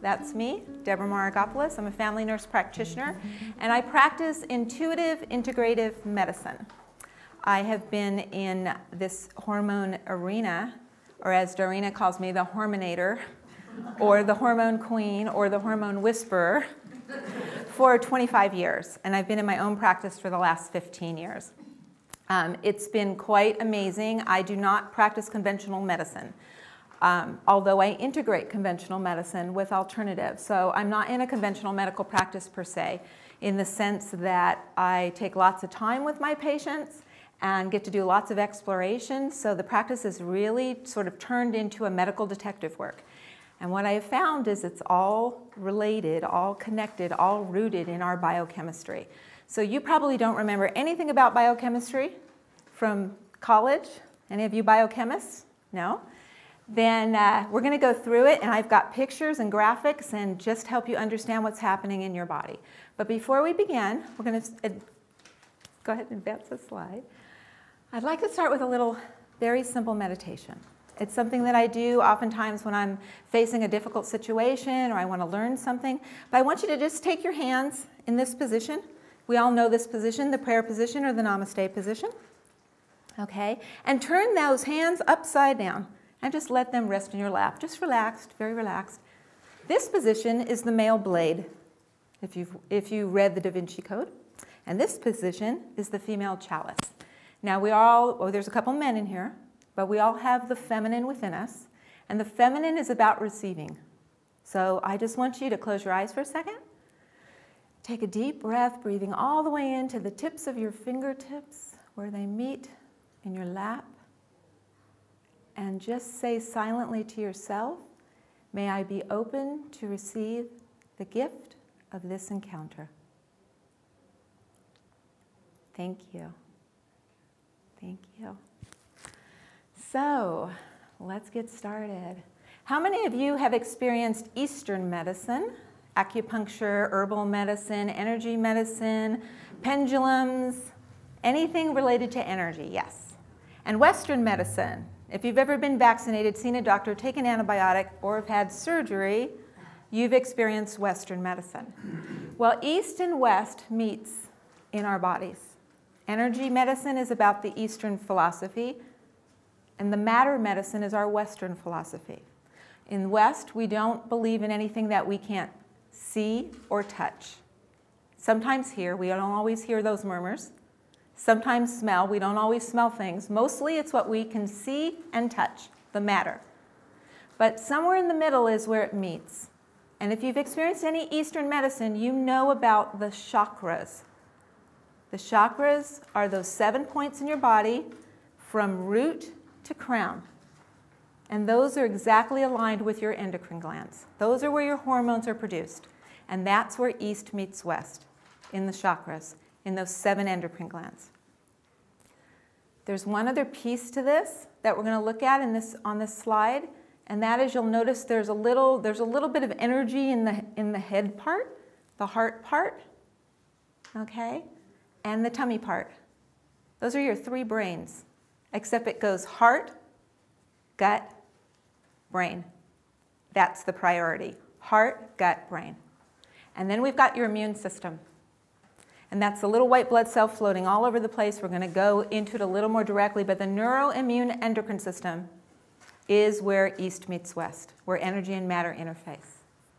That's me, Deborah Maragopoulos. I'm a family nurse practitioner, and I practice intuitive integrative medicine. I have been in this hormone arena, or as Dorina calls me, the hormonator, or the hormone queen, or the hormone whisperer, for 25 years. And I've been in my own practice for the last 15 years. It's been quite amazing. I do not practice conventional medicine, although I integrate conventional medicine with alternatives. So I'm not in a conventional medical practice per se, in the sense that I take lots of time with my patients and get to do lots of exploration. So the practice is really sort of turned into a medical detective work. And what I have found is it's all related, all connected, all rooted in our biochemistry. So you probably don't remember anything about biochemistry from college. Any of you biochemists? No? Then we're going to go through it, and I've got pictures and graphics and just help you understand what's happening in your body. But before we begin, we're going to go ahead and advance the slide. I'd like to start with a little very simple meditation. It's something that I do oftentimes when I'm facing a difficult situation or I want to learn something. But I want you to just take your hands in this position. We all know this position, the prayer position or the namaste position. Okay? And turn those hands upside down and just let them rest in your lap. Just relaxed, very relaxed. This position is the male blade, if you read the Da Vinci Code. And this position is the female chalice. Now there's a couple men in here, but we all have the feminine within us. And the feminine is about receiving. So I just want you to close your eyes for a second. Take a deep breath, breathing all the way into the tips of your fingertips where they meet in your lap. And just say silently to yourself, may I be open to receive the gift of this encounter. Thank you. Thank you. So, let's get started. How many of you have experienced Eastern medicine, acupuncture, herbal medicine, energy medicine, pendulums, anything related to energy? Yes. And Western medicine, if you've ever been vaccinated, seen a doctor, taken an antibiotic, or have had surgery, you've experienced Western medicine. Well, East and West meets in our bodies. Energy medicine is about the Eastern philosophy, and the matter medicine is our Western philosophy. In the West, we don't believe in anything that we can't see or touch. Sometimes hear, we don't always hear those murmurs. Sometimes smell, we don't always smell things. Mostly it's what we can see and touch, the matter. But somewhere in the middle is where it meets. And if you've experienced any Eastern medicine, you know about the chakras. The chakras are those 7 points in your body from root to crown. And those are exactly aligned with your endocrine glands. Those are where your hormones are produced. And that's where East meets West, in the chakras, in those 7 endocrine glands. There's one other piece to this that we're going to look at on this slide, and that is you'll notice there's a little bit of energy in the head part, the heart part, okay, and the tummy part. Those are your 3 brains, except it goes heart, gut, brain. That's the priority. Heart, gut, brain. And then we've got your immune system. And that's the little white blood cell floating all over the place. We're going to go into it a little more directly, but the neuro-immune-endocrine system is where East meets West, where energy and matter interface.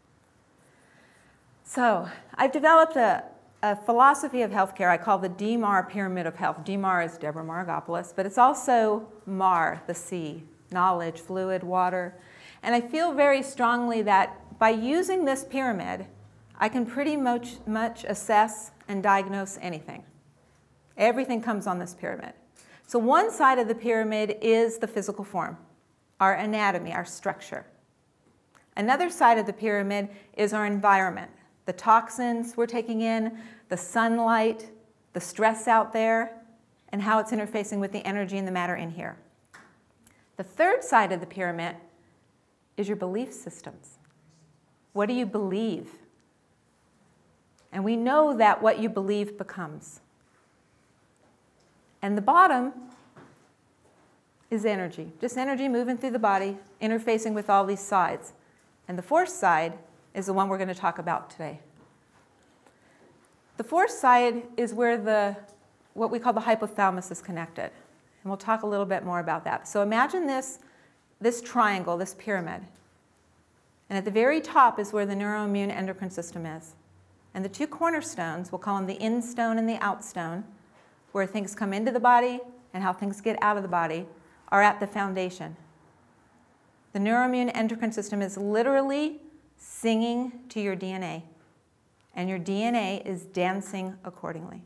So I've developed a philosophy of healthcare I call the DMAR pyramid of health. DMAR is Deborah Maragopoulos, but it's also MAR, the C, knowledge, fluid, water. And I feel very strongly that by using this pyramid, I can pretty much assess and diagnose anything. Everything comes on this pyramid. So one side of the pyramid is the physical form, our anatomy, our structure. Another side of the pyramid is our environment, the toxins we're taking in, the sunlight, the stress out there, and how it's interfacing with the energy and the matter in here. The third side of the pyramid is your belief systems. What do you believe? And we know that what you believe becomes. And the bottom is energy, just energy moving through the body, interfacing with all these sides. And the fourth side is the one we're going to talk about today. The fourth side is where what we call the hypothalamus is connected. And we'll talk a little bit more about that. So imagine this triangle, this pyramid. And at the very top is where the neuro-immune-endocrine system is. And the two cornerstones, we'll call them the in stone and the out stone, where things come into the body and how things get out of the body, are at the foundation. The neuro-immune-endocrine system is literally singing to your DNA. And your DNA is dancing accordingly.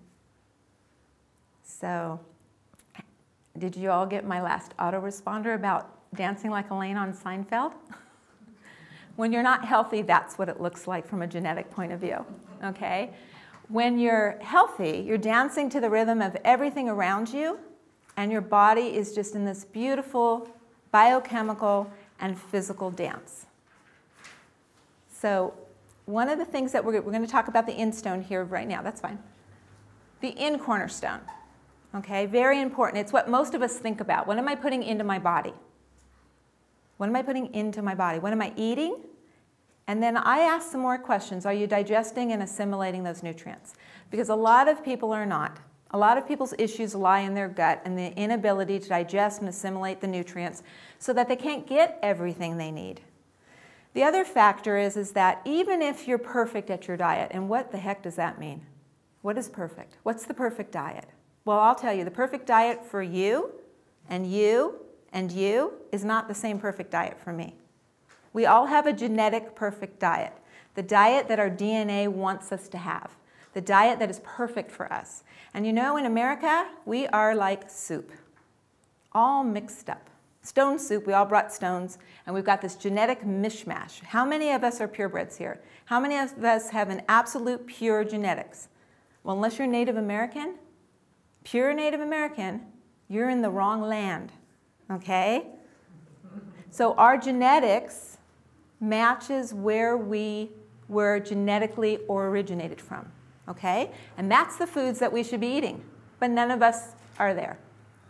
So, did you all get my last autoresponder about dancing like Elaine on Seinfeld? When you're not healthy, that's what it looks like from a genetic point of view, okay? When you're healthy, you're dancing to the rhythm of everything around you, and your body is just in this beautiful biochemical and physical dance. So one of the things that we're going to talk about the in stone here right now, that's fine. The in cornerstone, okay, very important. It's what most of us think about. What am I putting into my body? What am I putting into my body? What am I eating? And then I ask some more questions. Are you digesting and assimilating those nutrients? Because a lot of people are not. A lot of people's issues lie in their gut and the inability to digest and assimilate the nutrients so that they can't get everything they need. The other factor is that even if you're perfect at your diet, and what the heck does that mean? What is perfect? What's the perfect diet? Well, I'll tell you, the perfect diet for you and you and you is not the same perfect diet for me. We all have a genetic perfect diet, the diet that our DNA wants us to have, the diet that is perfect for us. And you know, in America, we are like soup, all mixed up. Stone soup, we all brought stones, and we've got this genetic mishmash. How many of us are purebreds here? How many of us have an absolute pure genetics? Well, unless you're Native American, pure Native American, you're in the wrong land. Okay? So our genetics matches where we were genetically originated from. Okay? And that's the foods that we should be eating. But none of us are there.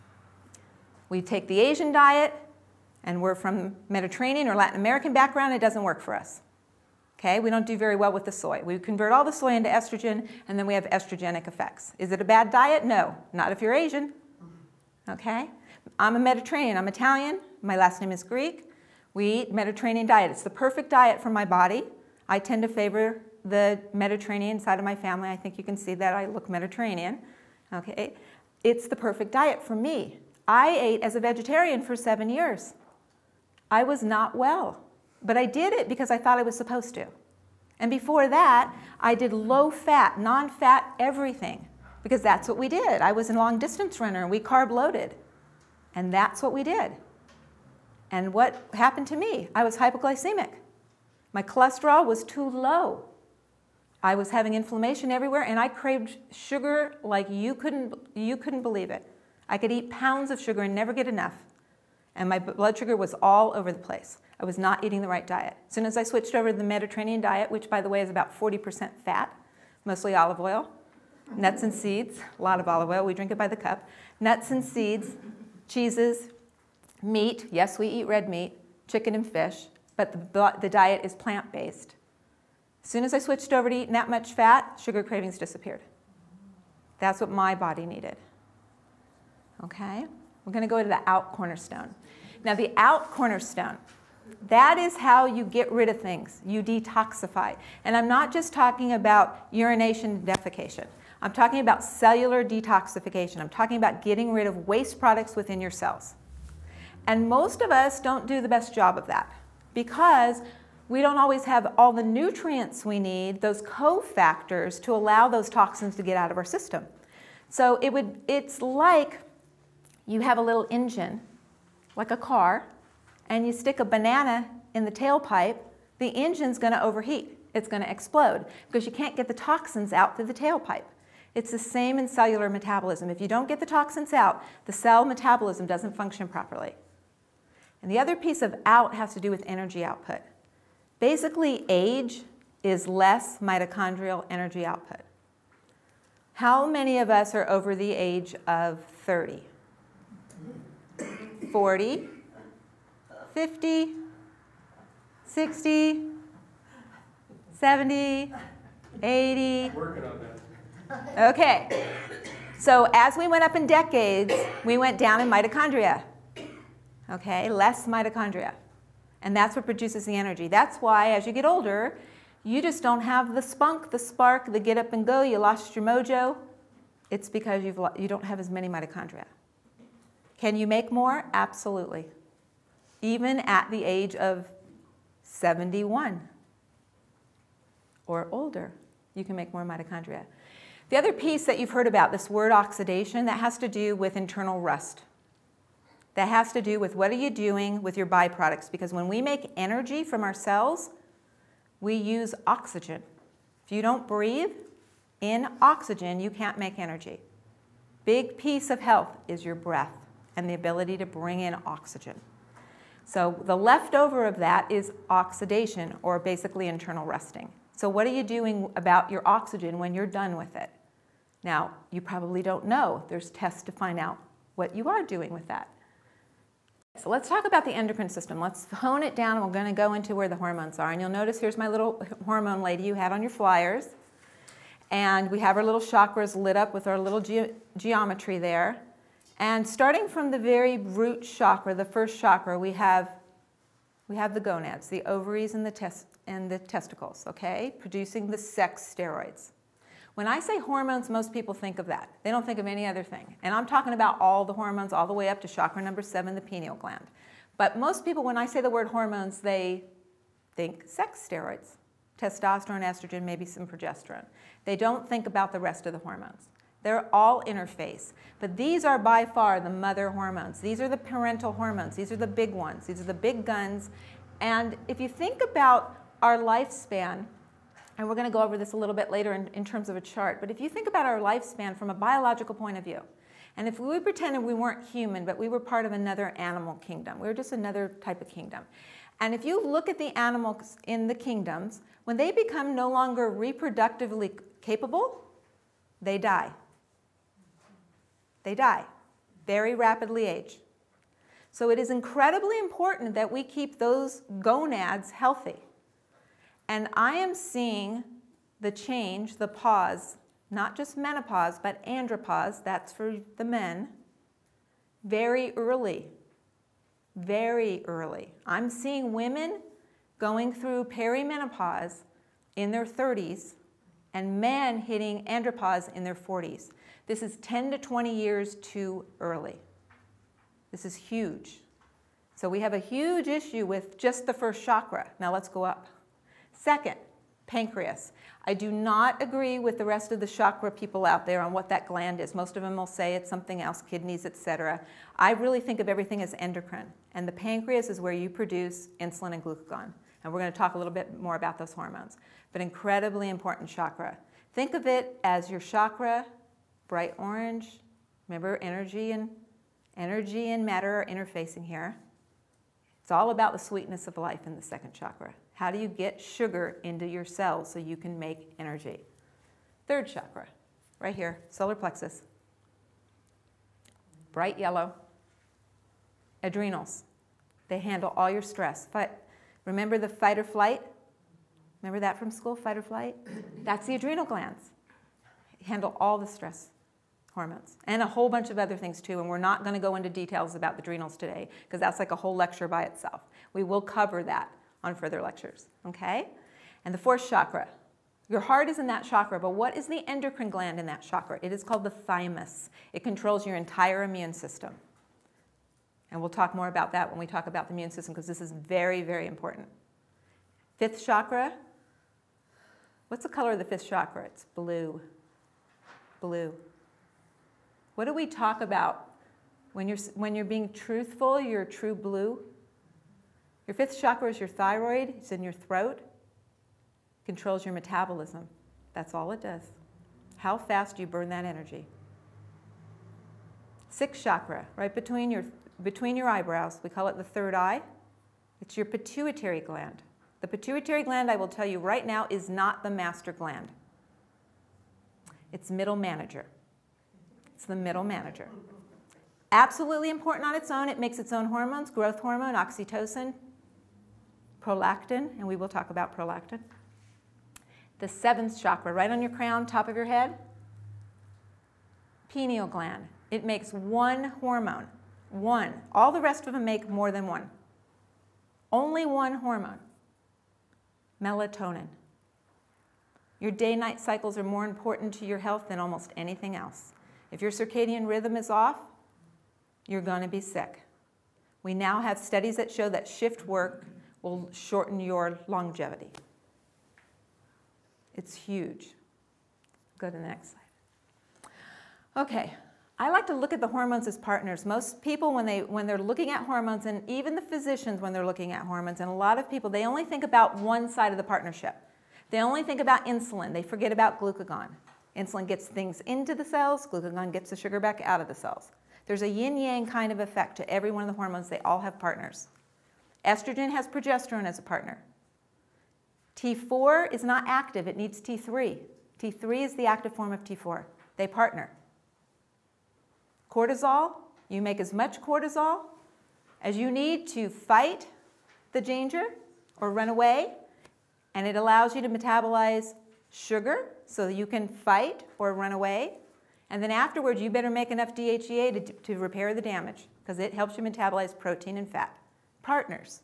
We take the Asian diet, and we're from Mediterranean or Latin American background, it doesn't work for us. Okay? We don't do very well with the soy. We convert all the soy into estrogen, and then we have estrogenic effects. Is it a bad diet? No. Not if you're Asian. Okay? I'm a Mediterranean. I'm Italian. My last name is Greek. We eat Mediterranean diet. It's the perfect diet for my body. I tend to favor the Mediterranean side of my family. I think you can see that I look Mediterranean. Okay? It's the perfect diet for me. I ate as a vegetarian for 7 years. I was not well, but I did it because I thought I was supposed to. And before that, I did low-fat, non-fat everything because that's what we did. I was a long-distance runner, and we carb-loaded. And that's what we did. And what happened to me? I was hypoglycemic. My cholesterol was too low. I was having inflammation everywhere, and I craved sugar like you couldn't believe it. I could eat pounds of sugar and never get enough. And my blood sugar was all over the place. I was not eating the right diet. As soon as I switched over to the Mediterranean diet, which, by the way, is about 40% fat, mostly olive oil, nuts and seeds, a lot of olive oil, we drink it by the cup, nuts and seeds, cheeses, meat, yes, we eat red meat, chicken and fish, but the diet is plant-based. As soon as I switched over to eating that much fat, sugar cravings disappeared. That's what my body needed. Okay? We're going to go to the out cornerstone. Now, the out cornerstone, that is how you get rid of things. You detoxify. And I'm not just talking about urination and defecation. I'm talking about cellular detoxification. I'm talking about getting rid of waste products within your cells. And most of us don't do the best job of that because we don't always have all the nutrients we need, those cofactors, to allow those toxins to get out of our system. So it's like you have a little engine, like a car, and you stick a banana in the tailpipe, the engine's going to overheat. It's going to explode because you can't get the toxins out through the tailpipe. It's the same in cellular metabolism. If you don't get the toxins out, the cell metabolism doesn't function properly. And the other piece of out has to do with energy output. Basically, age is less mitochondrial energy output. How many of us are over the age of 30? 40? 50? 60? 70, 80. Working on that. Okay. So as we went up in decades, we went down in mitochondria. Okay, less mitochondria. And that's what produces the energy. That's why as you get older, you just don't have the spunk, the spark, the get up and go. You lost your mojo. It's because you don't have as many mitochondria. Can you make more? Absolutely. Even at the age of 71 or older, you can make more mitochondria. The other piece that you've heard about, this word oxidation, that has to do with internal rust. That has to do with what are you doing with your byproducts, because when we make energy from our cells, we use oxygen. If you don't breathe in oxygen, you can't make energy. Big piece of health is your breath and the ability to bring in oxygen. So the leftover of that is oxidation, or basically internal rusting. So what are you doing about your oxygen when you're done with it? Now, you probably don't know. There's tests to find out what you are doing with that. So let's talk about the endocrine system. Let's hone it down, and we're going to go into where the hormones are. And you'll notice here's my little hormone lady you had on your flyers. And we have our little chakras lit up with our little geometry there. And starting from the very root chakra, the first chakra, we have the gonads, the ovaries and the testicles, okay, producing the sex steroids. When I say hormones, most people think of that. They don't think of any other thing. And I'm talking about all the hormones all the way up to chakra number 7, the pineal gland. But most people, when I say the word hormones, they think sex steroids, testosterone, estrogen, maybe some progesterone. They don't think about the rest of the hormones. They're all interface. But these are by far the mother hormones. These are the parental hormones. These are the big ones. These are the big guns. And if you think about our lifespan, and we're going to go over this a little bit later in terms of a chart, but if you think about our lifespan from a biological point of view, and if we pretended we weren't human, but we were part of another animal kingdom, we were just another type of kingdom. And if you look at the animals in the kingdoms, when they become no longer reproductively capable, they die. They die. Very rapidly age. So it is incredibly important that we keep those gonads healthy. And I am seeing the change, the pause, not just menopause, but andropause, that's for the men, very early. Very early. I'm seeing women going through perimenopause in their 30s and men hitting andropause in their 40s. This is 10 to 20 years too early. This is huge. So we have a huge issue with just the first chakra. Now let's go up. Second, pancreas. I do not agree with the rest of the chakra people out there on what that gland is. Most of them will say it's something else, kidneys, etc. I really think of everything as endocrine. And the pancreas is where you produce insulin and glucagon. And we're going to talk a little bit more about those hormones. But incredibly important chakra. Think of it as your chakra, bright orange. Remember, energy and matter are interfacing here. It's all about the sweetness of life in the second chakra. How do you get sugar into your cells so you can make energy? Third chakra, right here, solar plexus. Bright yellow. Adrenals. They handle all your stress. Remember the fight or flight? Remember that from school, fight or flight? That's the adrenal glands. Handle all the stress hormones and a whole bunch of other things too, and we're not going to go into details about the adrenals today because that's like a whole lecture by itself. We will cover that on further lectures, okay? And the fourth chakra. Your heart is in that chakra, but what is the endocrine gland in that chakra? It is called the thymus. It controls your entire immune system. And we'll talk more about that when we talk about the immune system because this is very, very important. Fifth chakra. What's the color of the fifth chakra? It's blue. Blue. What do we talk about when you're being truthful? You're true blue. Your fifth chakra is your thyroid. It's in your throat. It controls your metabolism. That's all it does. How fast do you burn that energy? Sixth chakra, right between your eyebrows. We call it the third eye. It's your pituitary gland. The pituitary gland, I will tell you right now, is not the master gland. It's middle manager. It's the middle manager. Absolutely important on its own. It makes its own hormones, growth hormone, oxytocin, prolactin, and we will talk about prolactin. The 7th chakra, right on your crown, top of your head. Pineal gland. It makes one hormone. One. All the rest of them make more than one. Only one hormone. Melatonin. Your day-night cycles are more important to your health than almost anything else. If your circadian rhythm is off, you're going to be sick. We now have studies that show that shift work will shorten your longevity. It's huge. Go to the next slide. Okay, I like to look at the hormones as partners. Most people, when they're looking at hormones, and even the physicians when they're looking at hormones, and a lot of people, they only think about one side of the partnership. They only think about insulin. They forget about glucagon. Insulin gets things into the cells. Glucagon gets the sugar back out of the cells. There's a yin-yang kind of effect to every one of the hormones. They all have partners. Estrogen has progesterone as a partner. T4 is not active. It needs T3. T3 is the active form of T4. They partner. Cortisol, you make as much cortisol as you need to fight the danger or run away, and it allows you to metabolize sugar so that you can fight or run away. And then afterwards, you better make enough DHEA to repair the damage, because it helps you metabolize protein and fat. Partners.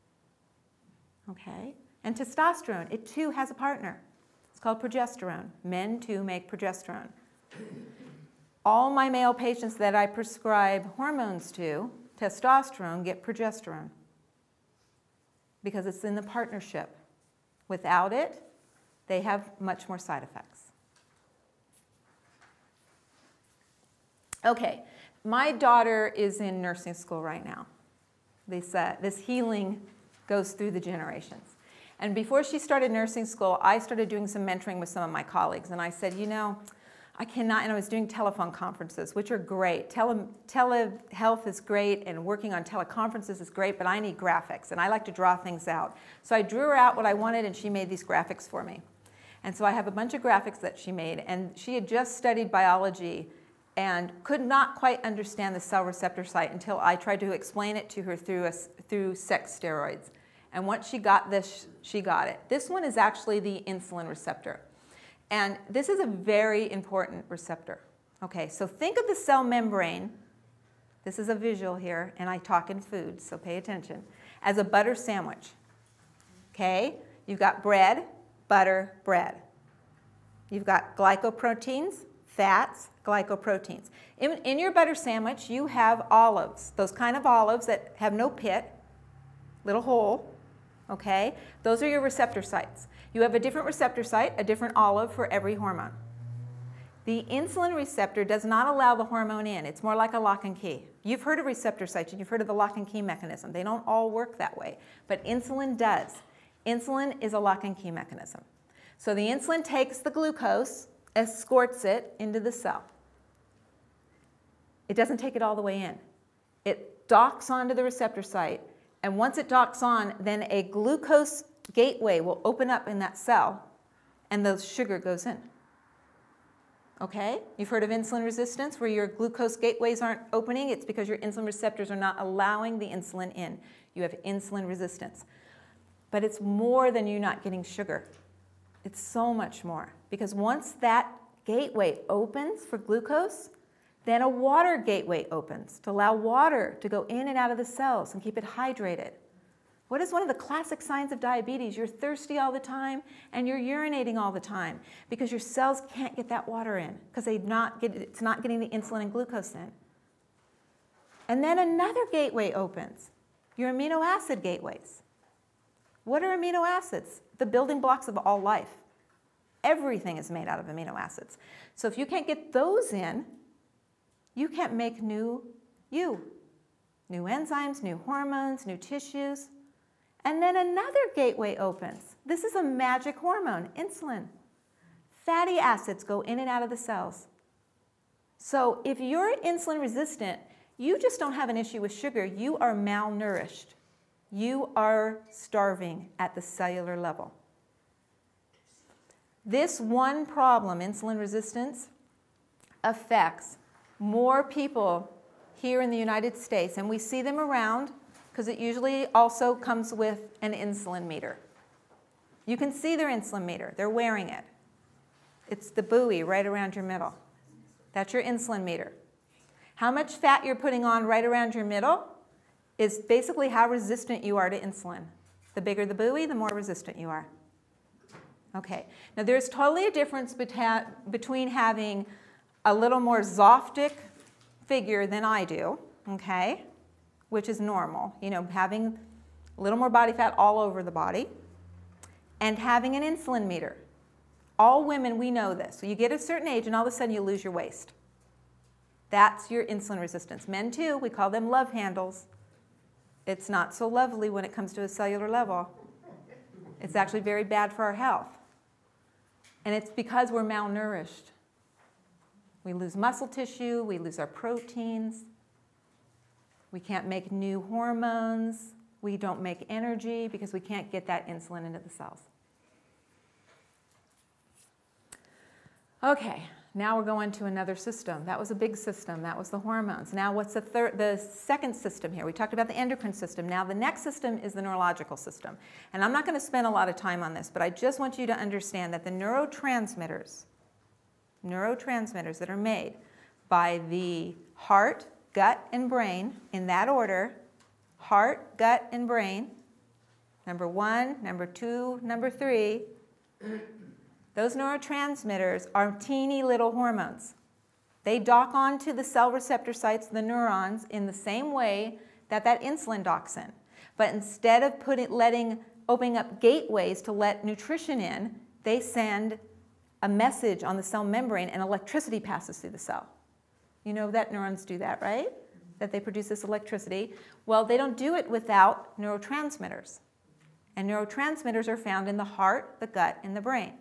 Okay? And testosterone, it too has a partner. It's called progesterone. Men too make progesterone. All my male patients that I prescribe hormones to, testosterone, get progesterone, because it's in the partnership. Without it, they have much more side effects. Okay, my daughter is in nursing school right now. This healing goes through the generations. And before she started nursing school, I started doing some mentoring with some of my colleagues. And I said, you know, I cannot, and I was doing telephone conferences, which are great. Telehealth is great, and working on teleconferences is great, but I need graphics, and I like to draw things out. So I drew her out what I wanted, and she made these graphics for me. And so I have a bunch of graphics that she made, and she had just studied biology and could not quite understand the cell receptor site until I tried to explain it to her through sex steroids. And once she got this, she got it. This one is actually the insulin receptor. And this is a very important receptor. Okay, so think of the cell membrane. This is a visual here, and I talk in food, so pay attention. As a butter sandwich. Okay, you've got bread, butter, bread. You've got glycoproteins, fats, glycoproteins. In your butter sandwich, you have olives, those kind of olives that have no pit, little hole, okay? Those are your receptor sites. You have a different receptor site, a different olive for every hormone. The insulin receptor does not allow the hormone in. It's more like a lock and key. You've heard of receptor sites, and you've heard of the lock and key mechanism. They don't all work that way, but insulin does. Insulin is a lock and key mechanism. So the insulin takes the glucose, escorts it into the cell. It doesn't take it all the way in. It docks onto the receptor site, and once it docks on, then a glucose gateway will open up in that cell, and the sugar goes in. Okay? You've heard of insulin resistance, where your glucose gateways aren't opening. It's because your insulin receptors are not allowing the insulin in. You have insulin resistance. But it's more than you not getting sugar. It's so much more. Because once that gateway opens for glucose, then a water gateway opens to allow water to go in and out of the cells and keep it hydrated. What is one of the classic signs of diabetes? You're thirsty all the time and you're urinating all the time because your cells can't get that water in because it's not getting the insulin and glucose in. And then another gateway opens, your amino acid gateways. What are amino acids? The building blocks of all life. Everything is made out of amino acids. So if you can't get those in, you can't make new enzymes, new hormones, new tissues. And then another gateway opens. This is a magic hormone, insulin. Fatty acids go in and out of the cells. So if you're insulin resistant, you just don't have an issue with sugar. You are malnourished. You are starving at the cellular level. This one problem, insulin resistance, affects more people here in the United States, and we see them around because it usually also comes with an insulin meter. You can see their insulin meter. They're wearing it. It's the buoy right around your middle. That's your insulin meter. How much fat you're putting on right around your middle is basically how resistant you are to insulin. The bigger the buoy, the more resistant you are. Okay, now there's totally a difference between having a little more Zoftic figure than I do, okay, which is normal, you know, having a little more body fat all over the body, and having an insulin meter. All women, we know this. So you get a certain age and all of a sudden you lose your waist. That's your insulin resistance. Men too, we call them love handles. It's not so lovely when it comes to a cellular level. It's actually very bad for our health. And it's because we're malnourished. We lose muscle tissue, we lose our proteins, we can't make new hormones, we don't make energy because we can't get that insulin into the cells. Okay, now we're going to another system. That was a big system. That was the hormones. Now what's the second system here? We talked about the endocrine system. Now the next system is the neurological system. And I'm not going to spend a lot of time on this, but I just want you to understand that the neurotransmitters that are made by the heart, gut, and brain, in that order, heart, gut, and brain, number 1, number 2, number 3, those neurotransmitters are teeny little hormones. They dock onto the cell receptor sites, the neurons, in the same way that that insulin docks in. But instead of opening up gateways to let nutrition in, they send a message on the cell membrane and electricity passes through the cell. You know that neurons do that, right? That they produce this electricity. Well, they don't do it without neurotransmitters. And neurotransmitters are found in the heart, the gut, and the brain.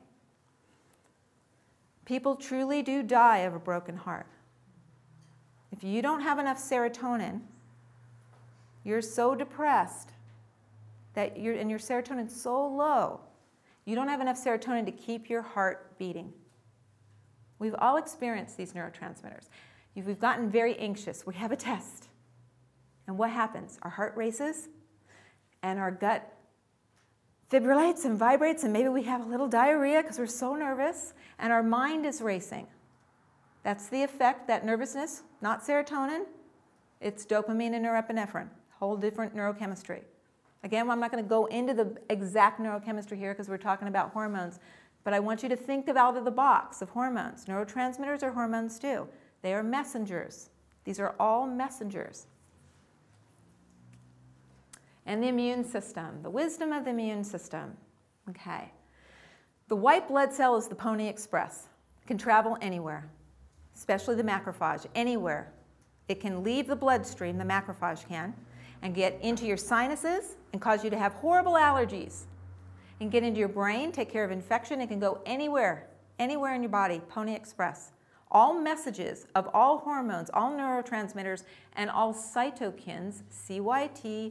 People truly do die of a broken heart. If you don't have enough serotonin, you're so depressed and your serotonin's so low, you don't have enough serotonin to keep your heart beating. We've all experienced these neurotransmitters. We've gotten very anxious. We have a test. And what happens? Our heart races and our gut fibrillates and vibrates, and maybe we have a little diarrhea because we're so nervous, and our mind is racing. That's the effect, that nervousness, not serotonin, it's dopamine and norepinephrine, whole different neurochemistry. Again, I'm not going to go into the exact neurochemistry here because we're talking about hormones, but I want you to think out of the box of hormones. Neurotransmitters are hormones too. They are messengers. These are all messengers. And the immune system, the wisdom of the immune system. Okay. The white blood cell is the Pony Express. It can travel anywhere, especially the macrophage, anywhere. It can leave the bloodstream, the macrophage can, and get into your sinuses and cause you to have horrible allergies. It can get into your brain, take care of infection. It can go anywhere, anywhere in your body, Pony Express. All messages of all hormones, all neurotransmitters, and all cytokines, cytokines,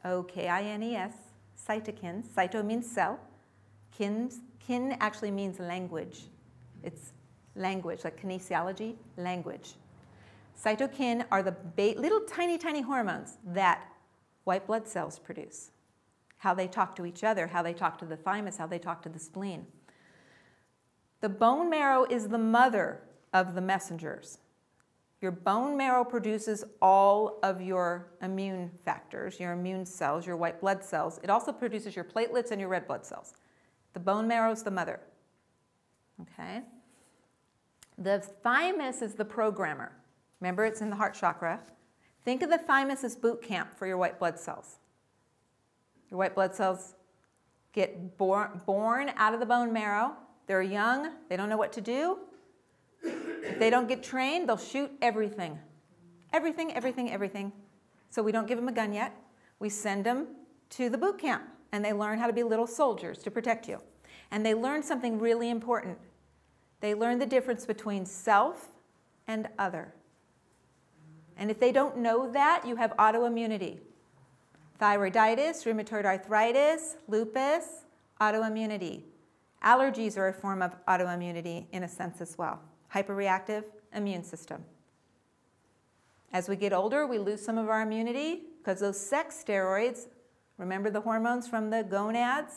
cytokines. Cyto means cell. Kin actually means language. It's language, like kinesiology, language. Cytokine are the little tiny, tiny hormones that white blood cells produce. How they talk to each other, how they talk to the thymus, how they talk to the spleen. The bone marrow is the mother of the messengers. Your bone marrow produces all of your immune factors, your immune cells, your white blood cells. It also produces your platelets and your red blood cells. The bone marrow is the mother. Okay? The thymus is the programmer. Remember, it's in the heart chakra. Think of the thymus as boot camp for your white blood cells. Your white blood cells get born out of the bone marrow. They're young. They don't know what to do. If they don't get trained, they'll shoot everything. Everything, everything, everything. So we don't give them a gun yet. We send them to the boot camp, and they learn how to be little soldiers to protect you. And they learn something really important. They learn the difference between self and other. And if they don't know that, you have autoimmunity. Thyroiditis, rheumatoid arthritis, lupus, autoimmunity. Allergies are a form of autoimmunity in a sense as well. Hyperreactive immune system. As we get older, we lose some of our immunity because those sex steroids, remember the hormones from the gonads,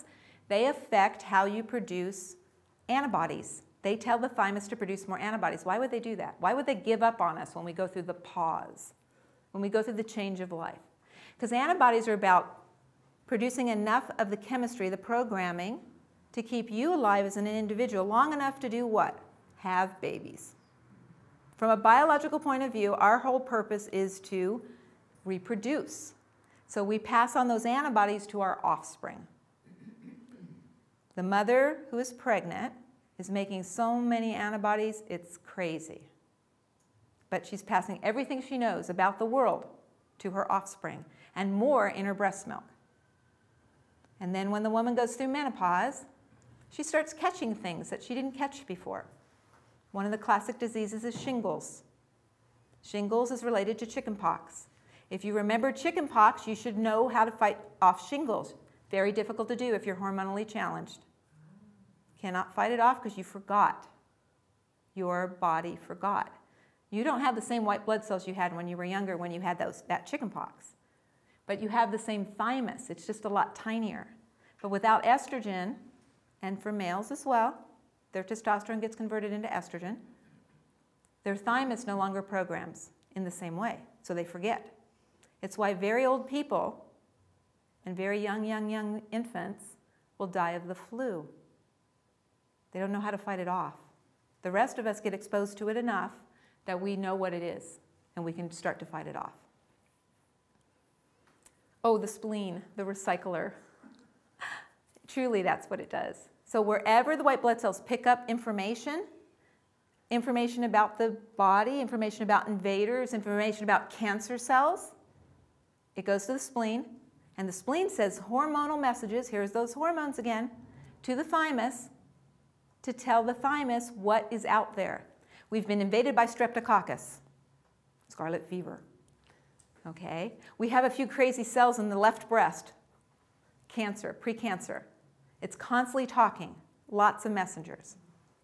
They affect how you produce antibodies. They tell the thymus to produce more antibodies. Why would they do that? Why would they give up on us when we go through the pause, when we go through the change of life? Because antibodies are about producing enough of the chemistry, the programming, to keep you alive as an individual long enough to do what? Have babies. From a biological point of view, our whole purpose is to reproduce. So we pass on those antibodies to our offspring. The mother who is pregnant is making so many antibodies, it's crazy. But she's passing everything she knows about the world to her offspring, and more in her breast milk. And then when the woman goes through menopause, she starts catching things that she didn't catch before. One of the classic diseases is shingles. Shingles is related to chickenpox. If you remember chickenpox, you should know how to fight off shingles. Very difficult to do if you're hormonally challenged. Cannot fight it off because you forgot. Your body forgot. You don't have the same white blood cells you had when you were younger when you had that chickenpox. But you have the same thymus. It's just a lot tinier. But without estrogen, and for males as well, their testosterone gets converted into estrogen. Their thymus no longer programs in the same way, so they forget. It's why very old people and very young infants will die of the flu. They don't know how to fight it off. The rest of us get exposed to it enough that we know what it is, and we can start to fight it off. Oh, the spleen, the recycler. Truly, that's what it does. So wherever the white blood cells pick up information about the body, information about invaders, information about cancer cells, it goes to the spleen, and the spleen sends hormonal messages, here's those hormones again, to the thymus to tell the thymus what is out there. We've been invaded by streptococcus, scarlet fever. Okay? We have a few crazy cells in the left breast, cancer, precancer. It's constantly talking, lots of messengers.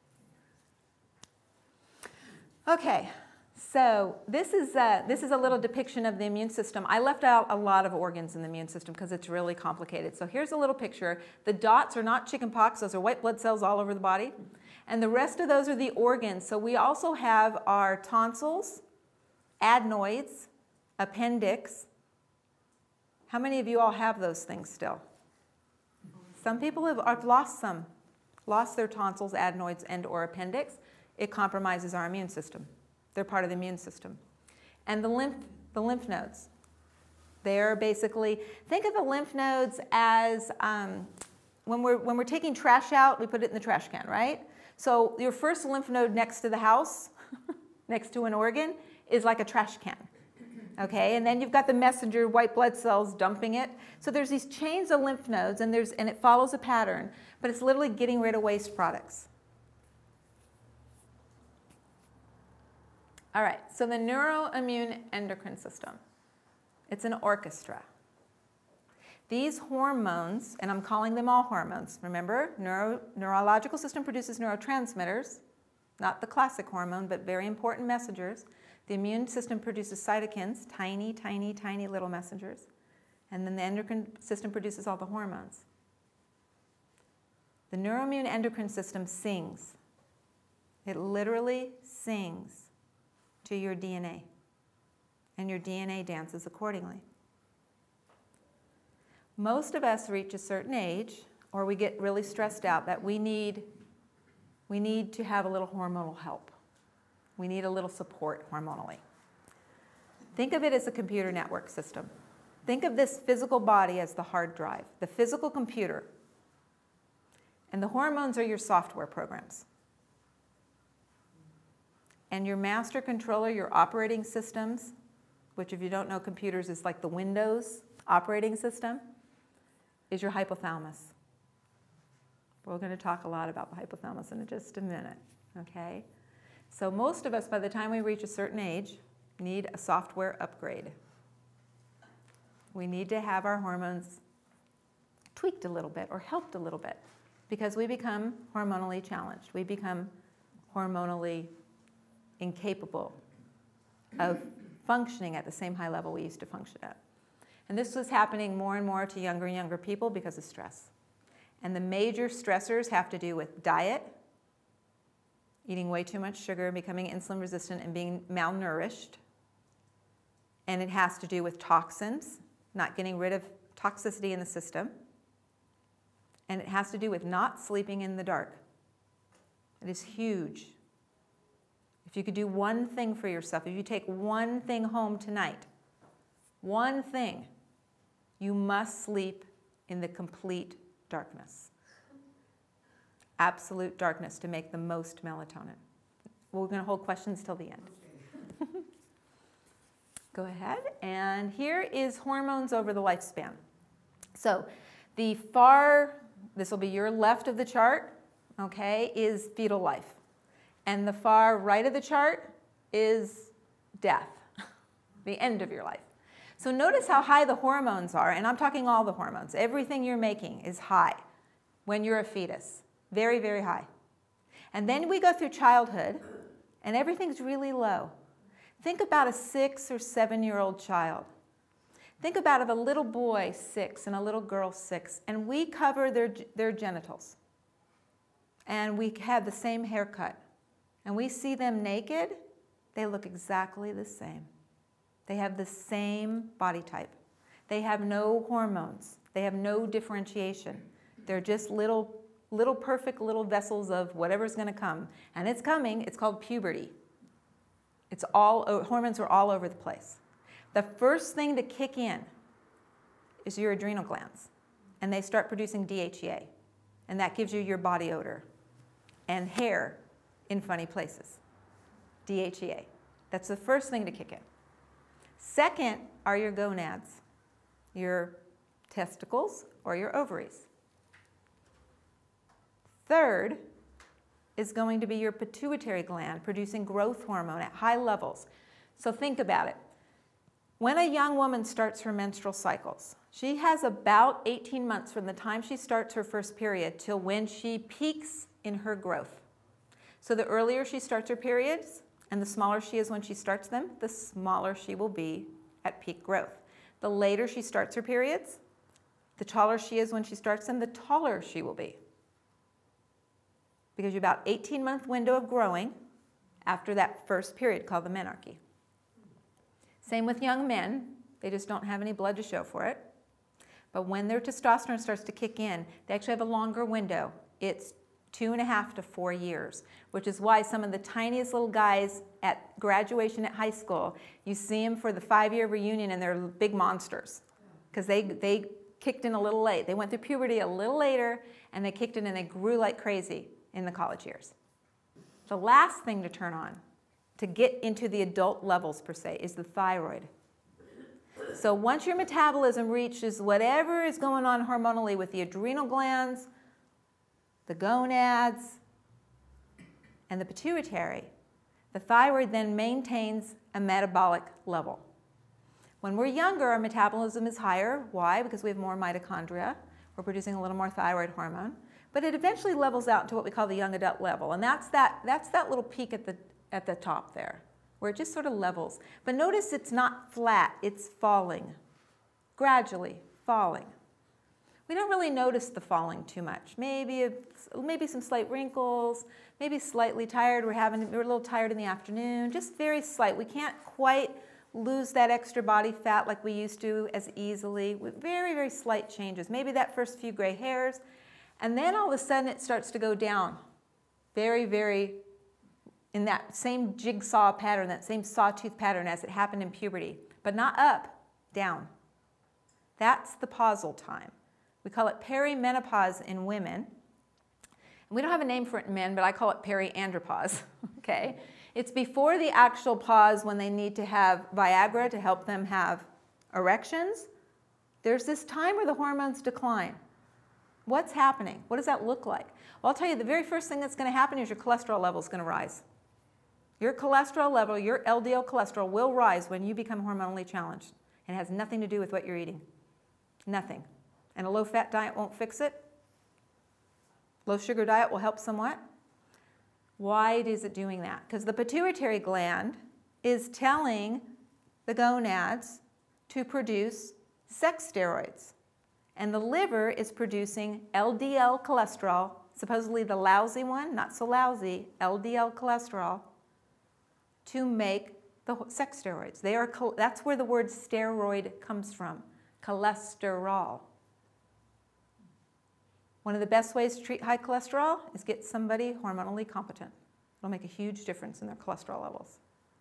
Okay, so this is a little depiction of the immune system. I left out a lot of organs in the immune system because it's really complicated. So here's a little picture. The dots are not chickenpox, those are white blood cells all over the body. And the rest of those are the organs. So we also have our tonsils, adenoids, appendix. How many of you all have those things still? Some people have lost their tonsils, adenoids, and or appendix. It compromises our immune system. They're part of the immune system. And the lymph nodes. They're basically, think of the lymph nodes as when we're taking trash out, we put it in the trash can, right? So your first lymph node next to the house, next to an organ, is like a trash can. Okay, and then you've got the messenger white blood cells dumping it. So there's these chains of lymph nodes, and it follows a pattern, but it's literally getting rid of waste products. All right, so the neuro-immune-endocrine system. It's an orchestra. These hormones, and I'm calling them all hormones, remember, neurological system produces neurotransmitters, not the classic hormone, but very important messengers. The immune system produces cytokines, tiny, tiny, tiny little messengers. And then the endocrine system produces all the hormones. The neuroimmune-endocrine system sings. It literally sings to your DNA. And your DNA dances accordingly. Most of us reach a certain age, or we get really stressed out, that we need to have a little hormonal help. We need a little support hormonally. Think of it as a computer network system. Think of this physical body as the hard drive, the physical computer. And the hormones are your software programs. And your master controller, your operating systems, which if you don't know computers is like the Windows operating system, is your hypothalamus. We're going to talk a lot about the hypothalamus in just a minute, okay? So most of us, by the time we reach a certain age, need a software upgrade. We need to have our hormones tweaked a little bit or helped a little bit because we become hormonally challenged. We become hormonally incapable of functioning at the same high level we used to function at. And this was happening more and more to younger and younger people because of stress. And the major stressors have to do with diet, eating way too much sugar, becoming insulin resistant, and being malnourished. And it has to do with toxins, not getting rid of toxicity in the system. And it has to do with not sleeping in the dark. It is huge. If you could do one thing for yourself, if you take one thing home tonight, one thing, you must sleep in the complete darkness. Absolute darkness to make the most melatonin. We're going to hold questions till the end. Go ahead. And here is hormones over the lifespan. So the far, this will be your left of the chart, okay, is fetal life. And the far right of the chart is death, the end of your life. So notice how high the hormones are, and I'm talking all the hormones. Everything you're making is high when you're a fetus. Very, very high. And then we go through childhood, and everything's really low. Think about a 6 or 7-year-old child. Think about a little boy 6 and a little girl 6, and we cover their genitals. And we have the same haircut. And we see them naked, they look exactly the same. They have the same body type. They have no hormones. They have no differentiation. They're just little perfect little vessels of whatever's going to come. And it's coming. It's called puberty. Hormones are all over the place. The first thing to kick in is your adrenal glands. And they start producing DHEA. And that gives you your body odor and hair in funny places. DHEA. That's the first thing to kick in. Second are your gonads, your testicles or your ovaries. Third is going to be your pituitary gland producing growth hormone at high levels. So think about it. When a young woman starts her menstrual cycles, she has about 18 months from the time she starts her first period till when she peaks in her growth. So the earlier she starts her periods and the smaller she is when she starts them, the smaller she will be at peak growth. The later she starts her periods, the taller she is when she starts them, the taller she will be. Because you're about 18-month window of growing after that first period called the menarche. Same with young men. They just don't have any blood to show for it. But when their testosterone starts to kick in, they actually have a longer window. It's 2.5 to 4 years, which is why some of the tiniest little guys at graduation at high school, you see them for the 5-year reunion and they're big monsters because they kicked in a little late. They went through puberty a little later and they kicked in and they grew like crazy in the college years. The last thing to turn on to get into the adult levels per se is the thyroid. So once your metabolism reaches whatever is going on hormonally with the adrenal glands, the gonads, and the pituitary, the thyroid then maintains a metabolic level. When we're younger, our metabolism is higher. Why? Because we have more mitochondria. We're producing a little more thyroid hormone. But it eventually levels out to what we call the young adult level. And that's that little peak at the top there, where it just sort of levels. But notice it's not flat. It's falling, gradually falling. We don't really notice the falling too much. Maybe some slight wrinkles, maybe slightly tired. We're a little tired in the afternoon, just very slight. We can't quite lose that extra body fat like we used to as easily. With very, very slight changes. Maybe that first few gray hairs. And then all of a sudden it starts to go down. Very, very, in that same jigsaw pattern, that same sawtooth pattern as it happened in puberty. But not up, down. That's the pausal time. We call it perimenopause in women. And we don't have a name for it in men, but I call it periandropause, okay? It's before the actual pause when they need to have Viagra to help them have erections. There's this time where the hormones decline. What's happening? What does that look like? Well, I'll tell you, the very first thing that's going to happen is your cholesterol level is going to rise. Your cholesterol level, your LDL cholesterol will rise when you become hormonally challenged. It has nothing to do with what you're eating. Nothing. And a low-fat diet won't fix it. Low-sugar diet will help somewhat. Why is it doing that? Because the pituitary gland is telling the gonads to produce sex steroids. And the liver is producing LDL cholesterol, supposedly the lousy one, not so lousy, LDL cholesterol, to make the sex steroids. That's where the word steroid comes from, cholesterol. One of the best ways to treat high cholesterol is get somebody hormonally competent. It'll make a huge difference in their cholesterol levels.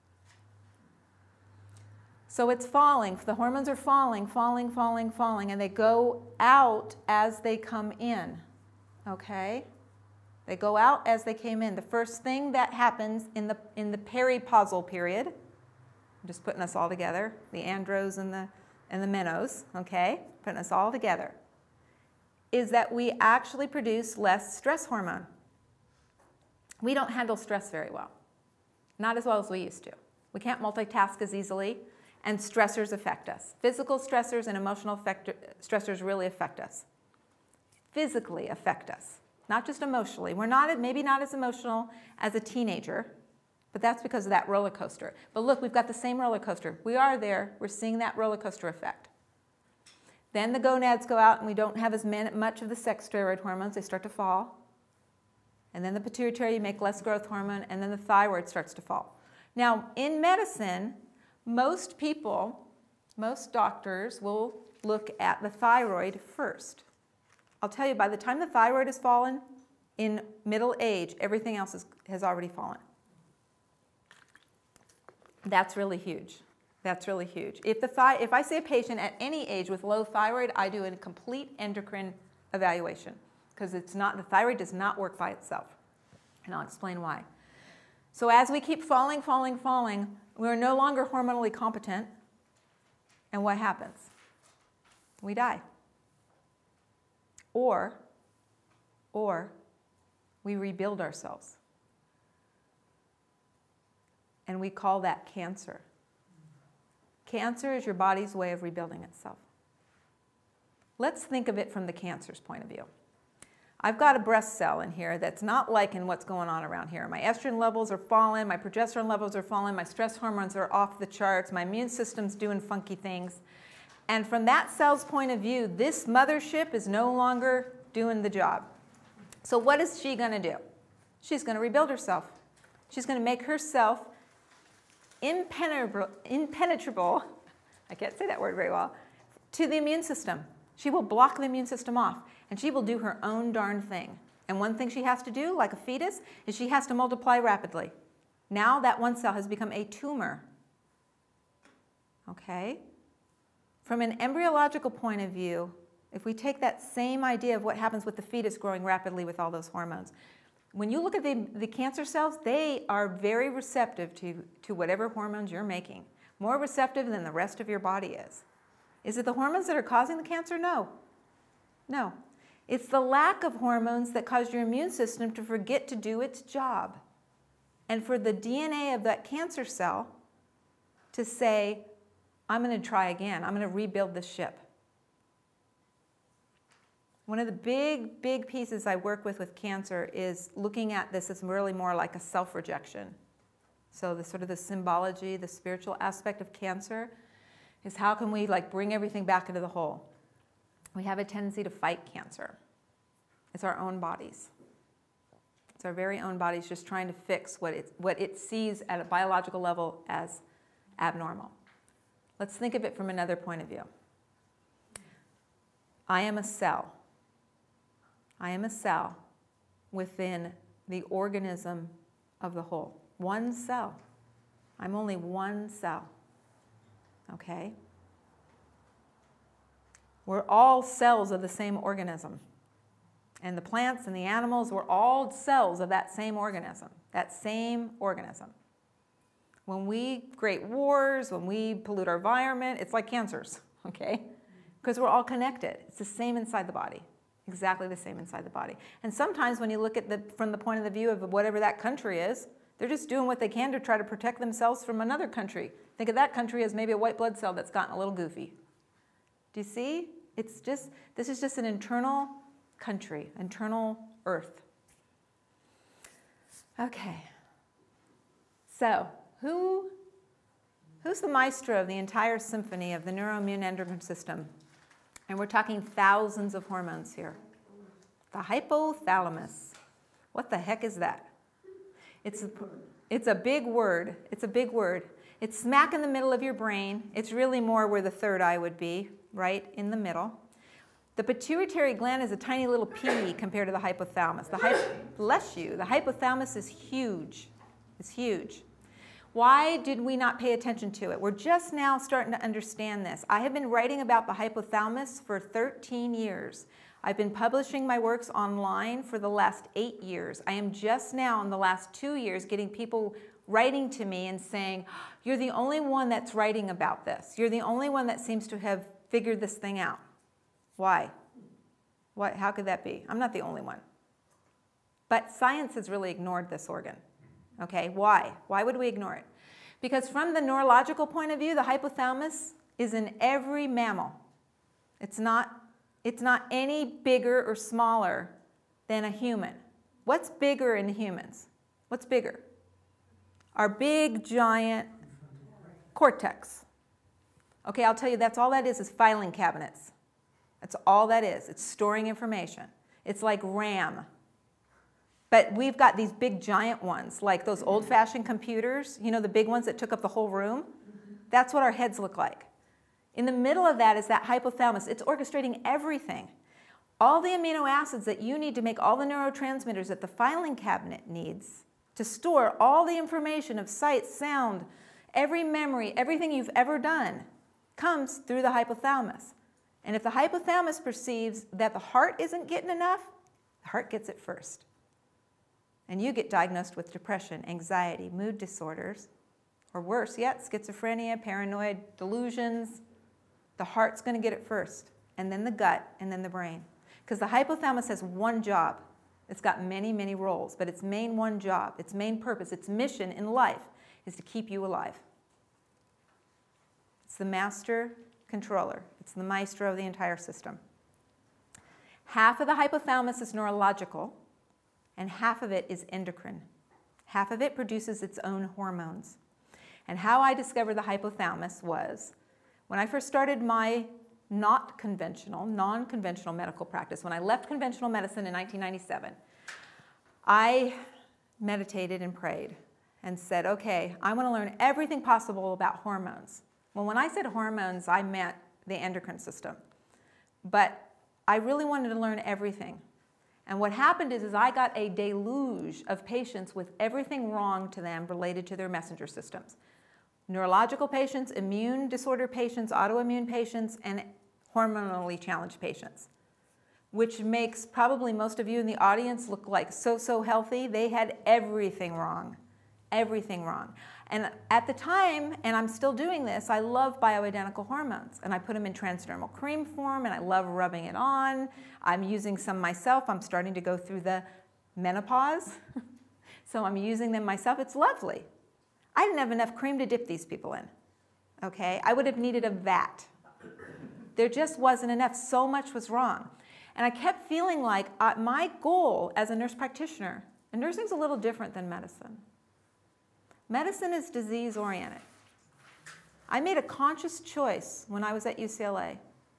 So it's falling. The hormones are falling, and they go out as they come in, okay? They go out as they came in. The first thing that happens in the peripausal period, I'm just putting us all together, the andros and the menos, okay, putting us all together, is that we actually produce less stress hormone. We don't handle stress very well, not as well as we used to. We can't multitask as easily, and stressors affect us. Physical stressors and emotional stressors really affect us. Physically affect us, not just emotionally. We're maybe not as emotional as a teenager, but that's because of that roller coaster. But look, we've got the same roller coaster. We are there. We're seeing that roller coaster effect. Then the gonads go out and we don't have as much of the sex steroid hormones. They start to fall. And then the pituitary, you make less growth hormone, and then the thyroid starts to fall. Now, in medicine, most people, most doctors will look at the thyroid first. I'll tell you, by the time the thyroid has fallen, in middle age, everything else has already fallen. That's really huge. That's really huge. If I see a patient at any age with low thyroid, I do a complete endocrine evaluation because the thyroid does not work by itself. And I'll explain why. So as we keep falling, we're no longer hormonally competent. And what happens? We die. Or we rebuild ourselves. And we call that cancer. Cancer is your body's way of rebuilding itself. Let's think of it from the cancer's point of view. I've got a breast cell in here that's not liking what's going on around here. My estrogen levels are falling, my progesterone levels are falling, my stress hormones are off the charts, my immune system's doing funky things. And from that cell's point of view, this mothership is no longer doing the job. So what is she going to do? She's going to rebuild herself. She's going to make herself impenetrable, I can't say that word very well, to the immune system. She will block the immune system off, and she will do her own darn thing. And one thing she has to do, like a fetus, is she has to multiply rapidly. Now that one cell has become a tumor. Okay? From an embryological point of view, if we take that same idea of what happens with the fetus growing rapidly with all those hormones, when you look at the cancer cells, they are very receptive to whatever hormones you're making. More receptive than the rest of your body is. Is it the hormones that are causing the cancer? No. No. It's the lack of hormones that cause your immune system to forget to do its job. And for the DNA of that cancer cell to say, I'm going to try again. I'm going to rebuild this ship. One of the big pieces I work with cancer is looking at this as really more like a self-rejection. So the sort of the symbology, the spiritual aspect of cancer is how can we bring everything back into the whole. We have a tendency to fight cancer. It's our own bodies. It's our very own bodies just trying to fix what it sees at a biological level as abnormal. Let's think of it from another point of view. I am a cell. I am a cell within the organism of the whole. One cell. I'm only one cell. Okay? We're all cells of the same organism. And the plants and the animals, we're all cells of that same organism. That same organism. When we create wars, when we pollute our environment, it's like cancers, okay? Because we're all connected. It's the same inside the body. Exactly the same inside the body. And sometimes when you look at from the point of the view of whatever that country is, they're just doing what they can to try to protect themselves from another country. Think of that country as maybe a white blood cell that's gotten a little goofy. Do you see? This is just an internal country, internal earth. Okay. So, who's the maestro of the entire symphony of the neuro-immune-endocrine system? And we're talking thousands of hormones here. The hypothalamus. What the heck is that? It's a big word. It's a big word. It's smack in the middle of your brain. It's really more where the third eye would be, right in the middle. The pituitary gland is a tiny little pea compared to the hypothalamus. Bless you. The hypothalamus is huge. It's huge. Why did we not pay attention to it? We're just now starting to understand this. I have been writing about the hypothalamus for 13 years. I've been publishing my works online for the last 8 years. I am just now in the last 2 years getting people writing to me and saying, you're the only one that's writing about this. You're the only one that seems to have figured this thing out. Why? How could that be? I'm not the only one. But science has really ignored this organ. Okay, why? Why would we ignore it? Because from the neurological point of view, the hypothalamus is in every mammal. It's not any bigger or smaller than a human. What's bigger in humans? What's bigger? Our big, giant cortex. Okay, I'll tell you, that's all that is filing cabinets. That's all that is. It's storing information. It's like RAM. But we've got these big giant ones, like those old-fashioned computers, you know, the big ones that took up the whole room. That's what our heads look like. In the middle of that is that hypothalamus. It's orchestrating everything. All the amino acids that you need to make all the neurotransmitters that the filing cabinet needs to store all the information of sight, sound, every memory, everything you've ever done comes through the hypothalamus. And if the hypothalamus perceives that the heart isn't getting enough, the heart gets it first. And you get diagnosed with depression, anxiety, mood disorders, or worse yet, schizophrenia, paranoid delusions. The heart's going to get it first, and then the gut, and then the brain. Because the hypothalamus has one job. It's got many, many roles, but its main one job, its main purpose, its mission in life is to keep you alive. It's the master controller. It's the maestro of the entire system. Half of the hypothalamus is neurological, and half of it is endocrine. Half of it produces its own hormones. And how I discovered the hypothalamus was when I first started my non-conventional medical practice. When I left conventional medicine in 1997, I meditated and prayed and said, okay, I want to learn everything possible about hormones. Well, when I said hormones, I meant the endocrine system. But I really wanted to learn everything. And what happened is I got a deluge of patients with everything wrong to them related to their messenger systems. Neurological patients, immune disorder patients, autoimmune patients, and hormonally challenged patients, which makes probably most of you in the audience look like so healthy. They had everything wrong, everything wrong. And at the time, and I'm still doing this, I love bioidentical hormones, and I put them in transdermal cream form, and I love rubbing it on. I'm using some myself. I'm starting to go through the menopause, so I'm using them myself. It's lovely. I didn't have enough cream to dip these people in, okay? I would have needed a vat. There just wasn't enough. So much was wrong. And I kept feeling like my goal as a nurse practitioner, and nursing's a little different than medicine. Medicine is disease-oriented. I made a conscious choice when I was at UCLA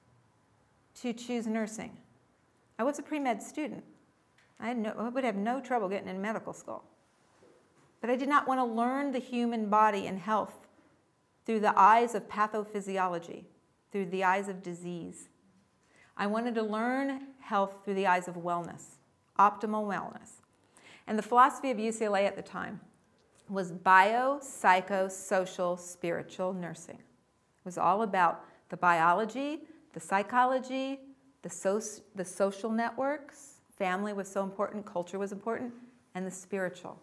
to choose nursing. I was a pre-med student. I would have no trouble getting in medical school. But I did not want to learn the human body and health through the eyes of pathophysiology, through the eyes of disease. I wanted to learn health through the eyes of wellness, optimal wellness. And the philosophy of UCLA at the time was bio, psycho, social, spiritual nursing. It was all about the biology, the psychology, the social networks. Family was so important, culture was important, and the spiritual.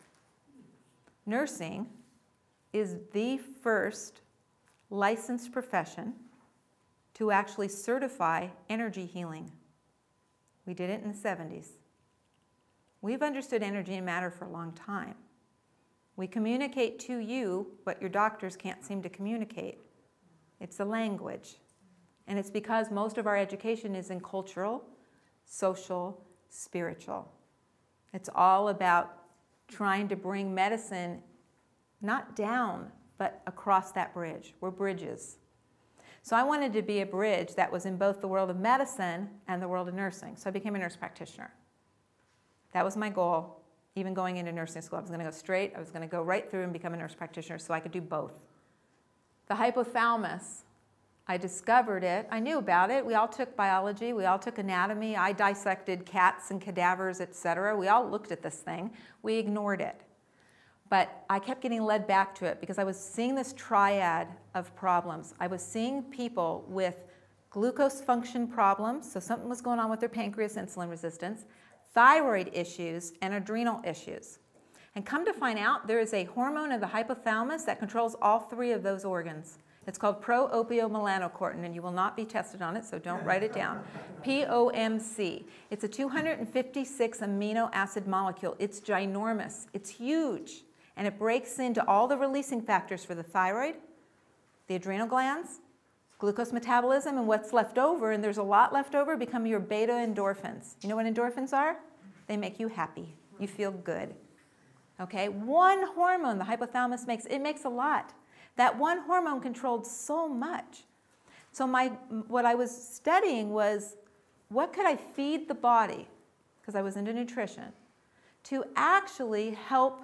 Nursing is the first licensed profession to actually certify energy healing. We did it in the 70s. We've understood energy and matter for a long time. We communicate to you what your doctors can't seem to communicate. It's a language. And it's because most of our education is in cultural, social, spiritual. It's all about trying to bring medicine not down, but across that bridge. We're bridges. So I wanted to be a bridge that was in both the world of medicine and the world of nursing. So I became a nurse practitioner. That was my goal, even going into nursing school. I was going to go straight. I was going to go right through and become a nurse practitioner so I could do both. The hypothalamus, I discovered it. I knew about it. We all took biology. We all took anatomy. I dissected cats and cadavers, etc. We all looked at this thing. We ignored it. But I kept getting led back to it because I was seeing this triad of problems. I was seeing people with glucose function problems, so something was going on with their pancreas, insulin resistance, thyroid issues, and adrenal issues. And come to find out, there is a hormone in the hypothalamus that controls all three of those organs. It's called pro-opiomelanocortin, and you will not be tested on it, so don't write it down. POMC. It's a 256 amino acid molecule. It's ginormous. It's huge. And it breaks into all the releasing factors for the thyroid, the adrenal glands, glucose metabolism, and what's left over, and there's a lot left over, become your beta endorphins. You know what endorphins are? They make you happy. You feel good. Okay? One hormone the hypothalamus makes, it makes a lot. That one hormone controlled so much. So what I was studying was, what could I feed the body, because I was into nutrition, to actually help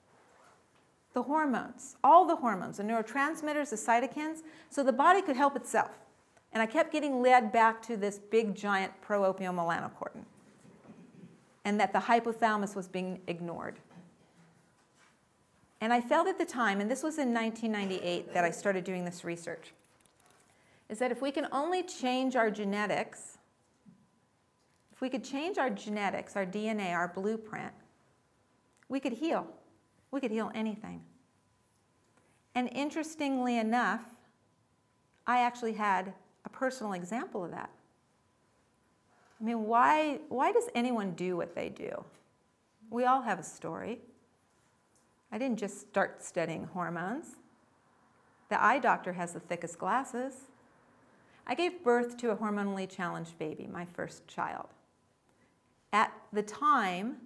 the hormones, all the hormones, the neurotransmitters, the cytokines, so the body could help itself. And I kept getting led back to this big, giant pro-opiomelanocortin, and that the hypothalamus was being ignored. And I felt at the time, and this was in 1998 that I started doing this research, is that if we can only change our genetics, if we could change our genetics, our DNA, our blueprint, we could heal. We could heal anything. And interestingly enough, I actually had a personal example of that. I mean, why does anyone do what they do? We all have a story. I didn't just start studying hormones. The eye doctor has the thickest glasses. I gave birth to a hormonally challenged baby, my first child. At the time,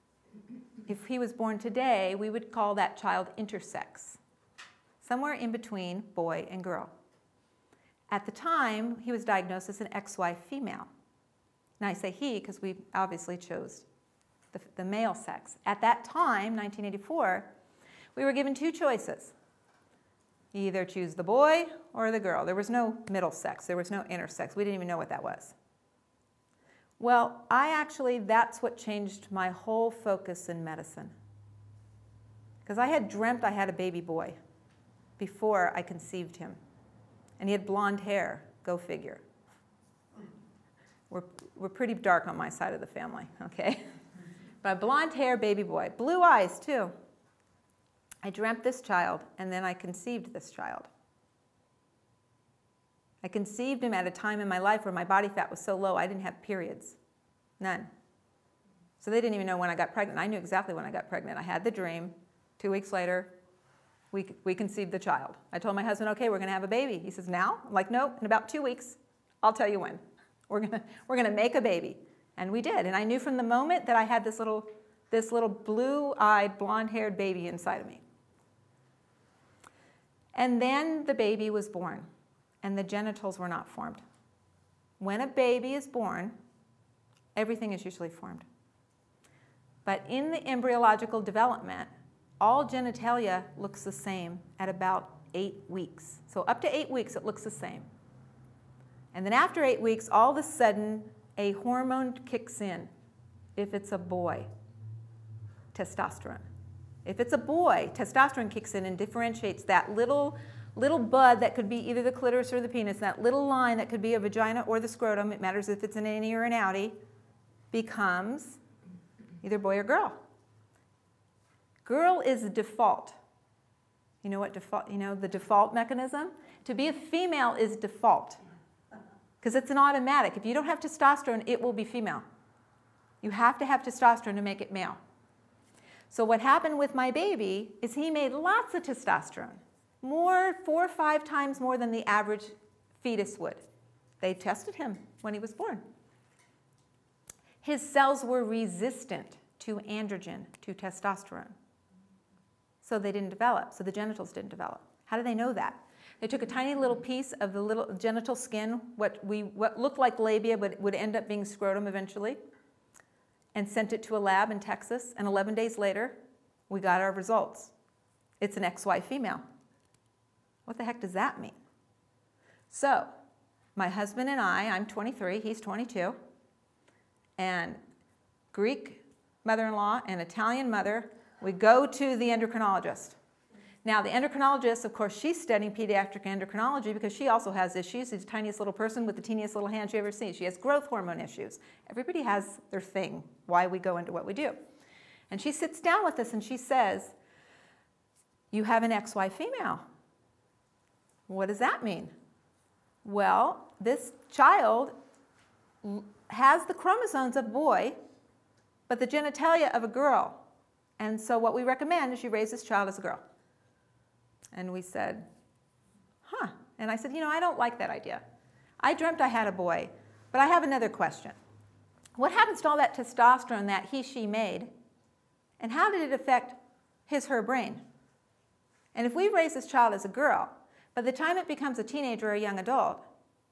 if he was born today, we would call that child intersex, somewhere in between boy and girl. At the time, he was diagnosed as an XY female. And I say he because we obviously chose the male sex. At that time, 1984, we were given two choices. You either choose the boy or the girl. There was no middle sex. There was no intersex. We didn't even know what that was. Well, that's what changed my whole focus in medicine. Because I had dreamt I had a baby boy before I conceived him. And he had blonde hair, go figure. We're pretty dark on my side of the family, okay? But blonde hair, baby boy. Blue eyes, too. I dreamt this child, and then I conceived this child. I conceived him at a time in my life where my body fat was so low I didn't have periods. None. So they didn't even know when I got pregnant. I knew exactly when I got pregnant. I had the dream. 2 weeks later, we conceived the child. I told my husband, okay, we're going to have a baby. He says, now? I'm like, no, in about 2 weeks. I'll tell you when. We're gonna make a baby. And we did. And I knew from the moment that I had this little blue-eyed, blonde-haired baby inside of me. And then the baby was born, and the genitals were not formed. When a baby is born, everything is usually formed. But in the embryological development, all genitalia looks the same at about 8 weeks. So up to 8 weeks, it looks the same. And then after 8 weeks, all of a sudden, a hormone kicks in. If it's a boy, testosterone. If it's a boy, testosterone kicks in and differentiates that little bud that could be either the clitoris or the penis, that little line that could be a vagina or the scrotum, it matters if it's an innie or an outie, becomes either boy or girl. Girl is default. You know what default, the default mechanism? To be a female is default. Because it's an automatic. If you don't have testosterone, it will be female. You have to have testosterone to make it male. So what happened with my baby is he made lots of testosterone. 4 or 5 times more than the average fetus would. They tested him when he was born. His cells were resistant to androgen, to testosterone. So they didn't develop. So the genitals didn't develop. How do they know that? They took a tiny little piece of the little genital skin, what looked like labia but would end up being scrotum eventually, and sent it to a lab in Texas, and 11 days later, we got our results. It's an XY female. What the heck does that mean? So, my husband and I'm 23, he's 22, and Greek mother-in-law and Italian mother, we go to the endocrinologist. Now, the endocrinologist, of course, she's studying pediatric endocrinology because she also has issues. She's the tiniest little person with the teeniest little hand you ever see. She has growth hormone issues. Everybody has their thing, why we go into what we do. And she sits down with us and she says, you have an XY female. What does that mean? Well, this child has the chromosomes of a boy, but the genitalia of a girl. And so what we recommend is you raise this child as a girl. And we said, huh. And I said, you know, I don't like that idea. I dreamt I had a boy, but I have another question. What happens to all that testosterone that he, she made, and how did it affect his, her brain? And if we raise this child as a girl, by the time it becomes a teenager or a young adult,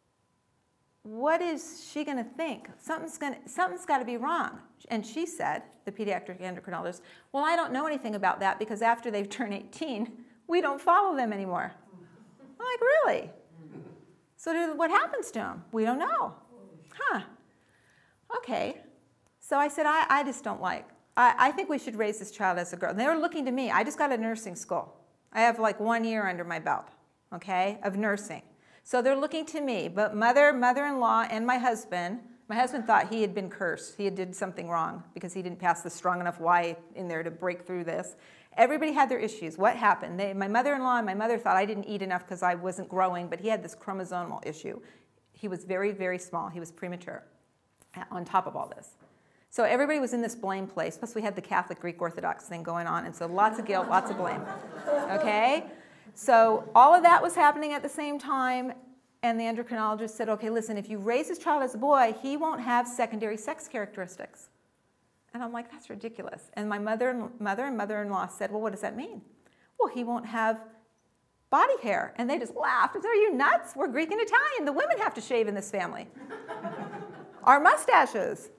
what is she going to think? Something's got to be wrong. And she said, the pediatric endocrinologist, well, I don't know anything about that because after they've turned 18, we don't follow them anymore. I'm like, really? So what happens to them? We don't know. Huh. Okay. So I said, I just don't like. I think we should raise this child as a girl. And they were looking to me. I just got a nursing school. I have like 1 year under my belt, okay, of nursing. So they're looking to me, but mother-in-law, and my husband thought he had been cursed. He had did something wrong because he didn't pass the strong enough Y in there to break through this. Everybody had their issues. What happened? My mother-in-law and my mother thought I didn't eat enough because I wasn't growing, but he had this chromosomal issue. He was very, very small. He was premature on top of all this. So everybody was in this blame place. Plus we had the Catholic Greek Orthodox thing going on, and so lots of guilt, lots of blame. Okay? So all of that was happening at the same time, and the endocrinologist said, okay, listen, if you raise this child as a boy, he won't have secondary sex characteristics. And I'm like, that's ridiculous. And my mother and mother-in-law said, well, what does that mean? Well, he won't have body hair. And they just laughed and said, are you nuts? We're Greek and Italian. The women have to shave in this family. Our mustaches.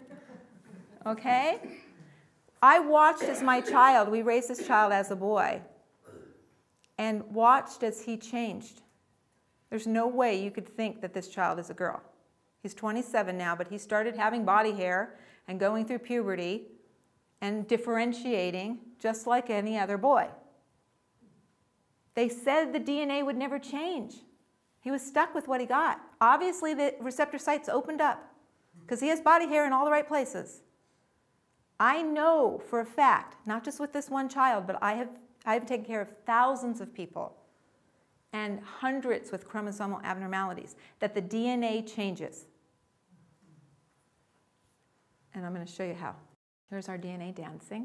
Okay? I watched as my child, we raised this child as a boy, and watched as he changed. There's no way you could think that this child is a girl. He's 27 now, but he started having body hair and going through puberty and differentiating just like any other boy. They said the DNA would never change. He was stuck with what he got. Obviously, the receptor sites opened up because he has body hair in all the right places. I know for a fact, not just with this one child, but I have taken care of thousands of people and hundreds with chromosomal abnormalities, that the DNA changes. And I'm going to show you how. Here's our DNA dancing.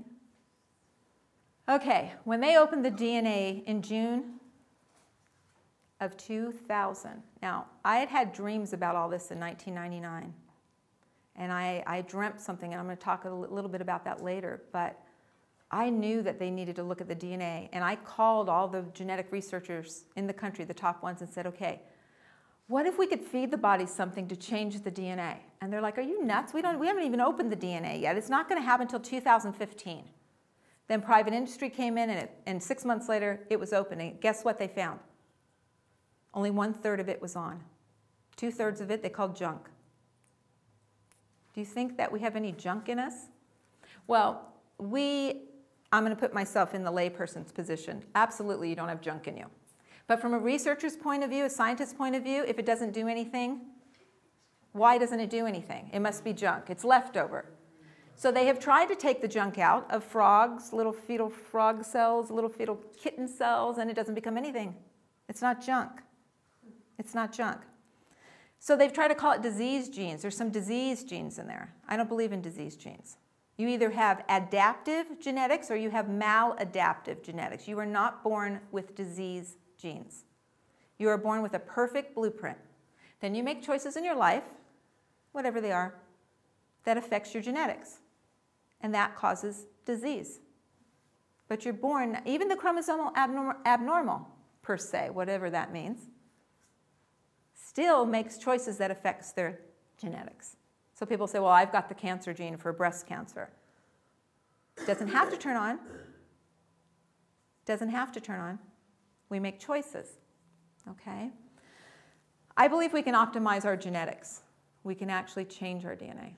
Okay, when they opened the DNA in June of 2000, now I had dreams about all this in 1999. And I dreamt something, and I'm going to talk a little bit about that later, but I knew that they needed to look at the DNA, and I called all the genetic researchers in the country, the top ones, and said, okay, what if we could feed the body something to change the DNA? And they're like, are you nuts? We haven't even opened the DNA yet. It's not going to happen until 2015. Then private industry came in, and 6 months later, it was open. And guess what they found? Only 1/3 of it was on. 2/3 of it they called junk. Do you think that we have any junk in us? Well, I'm going to put myself in the layperson's position. Absolutely, you don't have junk in you. But from a researcher's point of view, a scientist's point of view, if it doesn't do anything, why doesn't it do anything? It must be junk. It's leftover. So they have tried to take the junk out of frogs, little fetal frog cells, little fetal kitten cells, and it doesn't become anything. It's not junk. It's not junk. So they've tried to call it disease genes. There's some disease genes in there. I don't believe in disease genes. You either have adaptive genetics or you have maladaptive genetics. You are not born with disease genes. You are born with a perfect blueprint. Then you make choices in your life, whatever they are, that affects your genetics. And that causes disease. But you're born, even the chromosomal abnormal per se, whatever that means, still makes choices that affects their genetics. So people say, well, I've got the cancer gene for breast cancer. It doesn't have to turn on. Doesn't have to turn on. We make choices, okay? I believe we can optimize our genetics. We can actually change our DNA.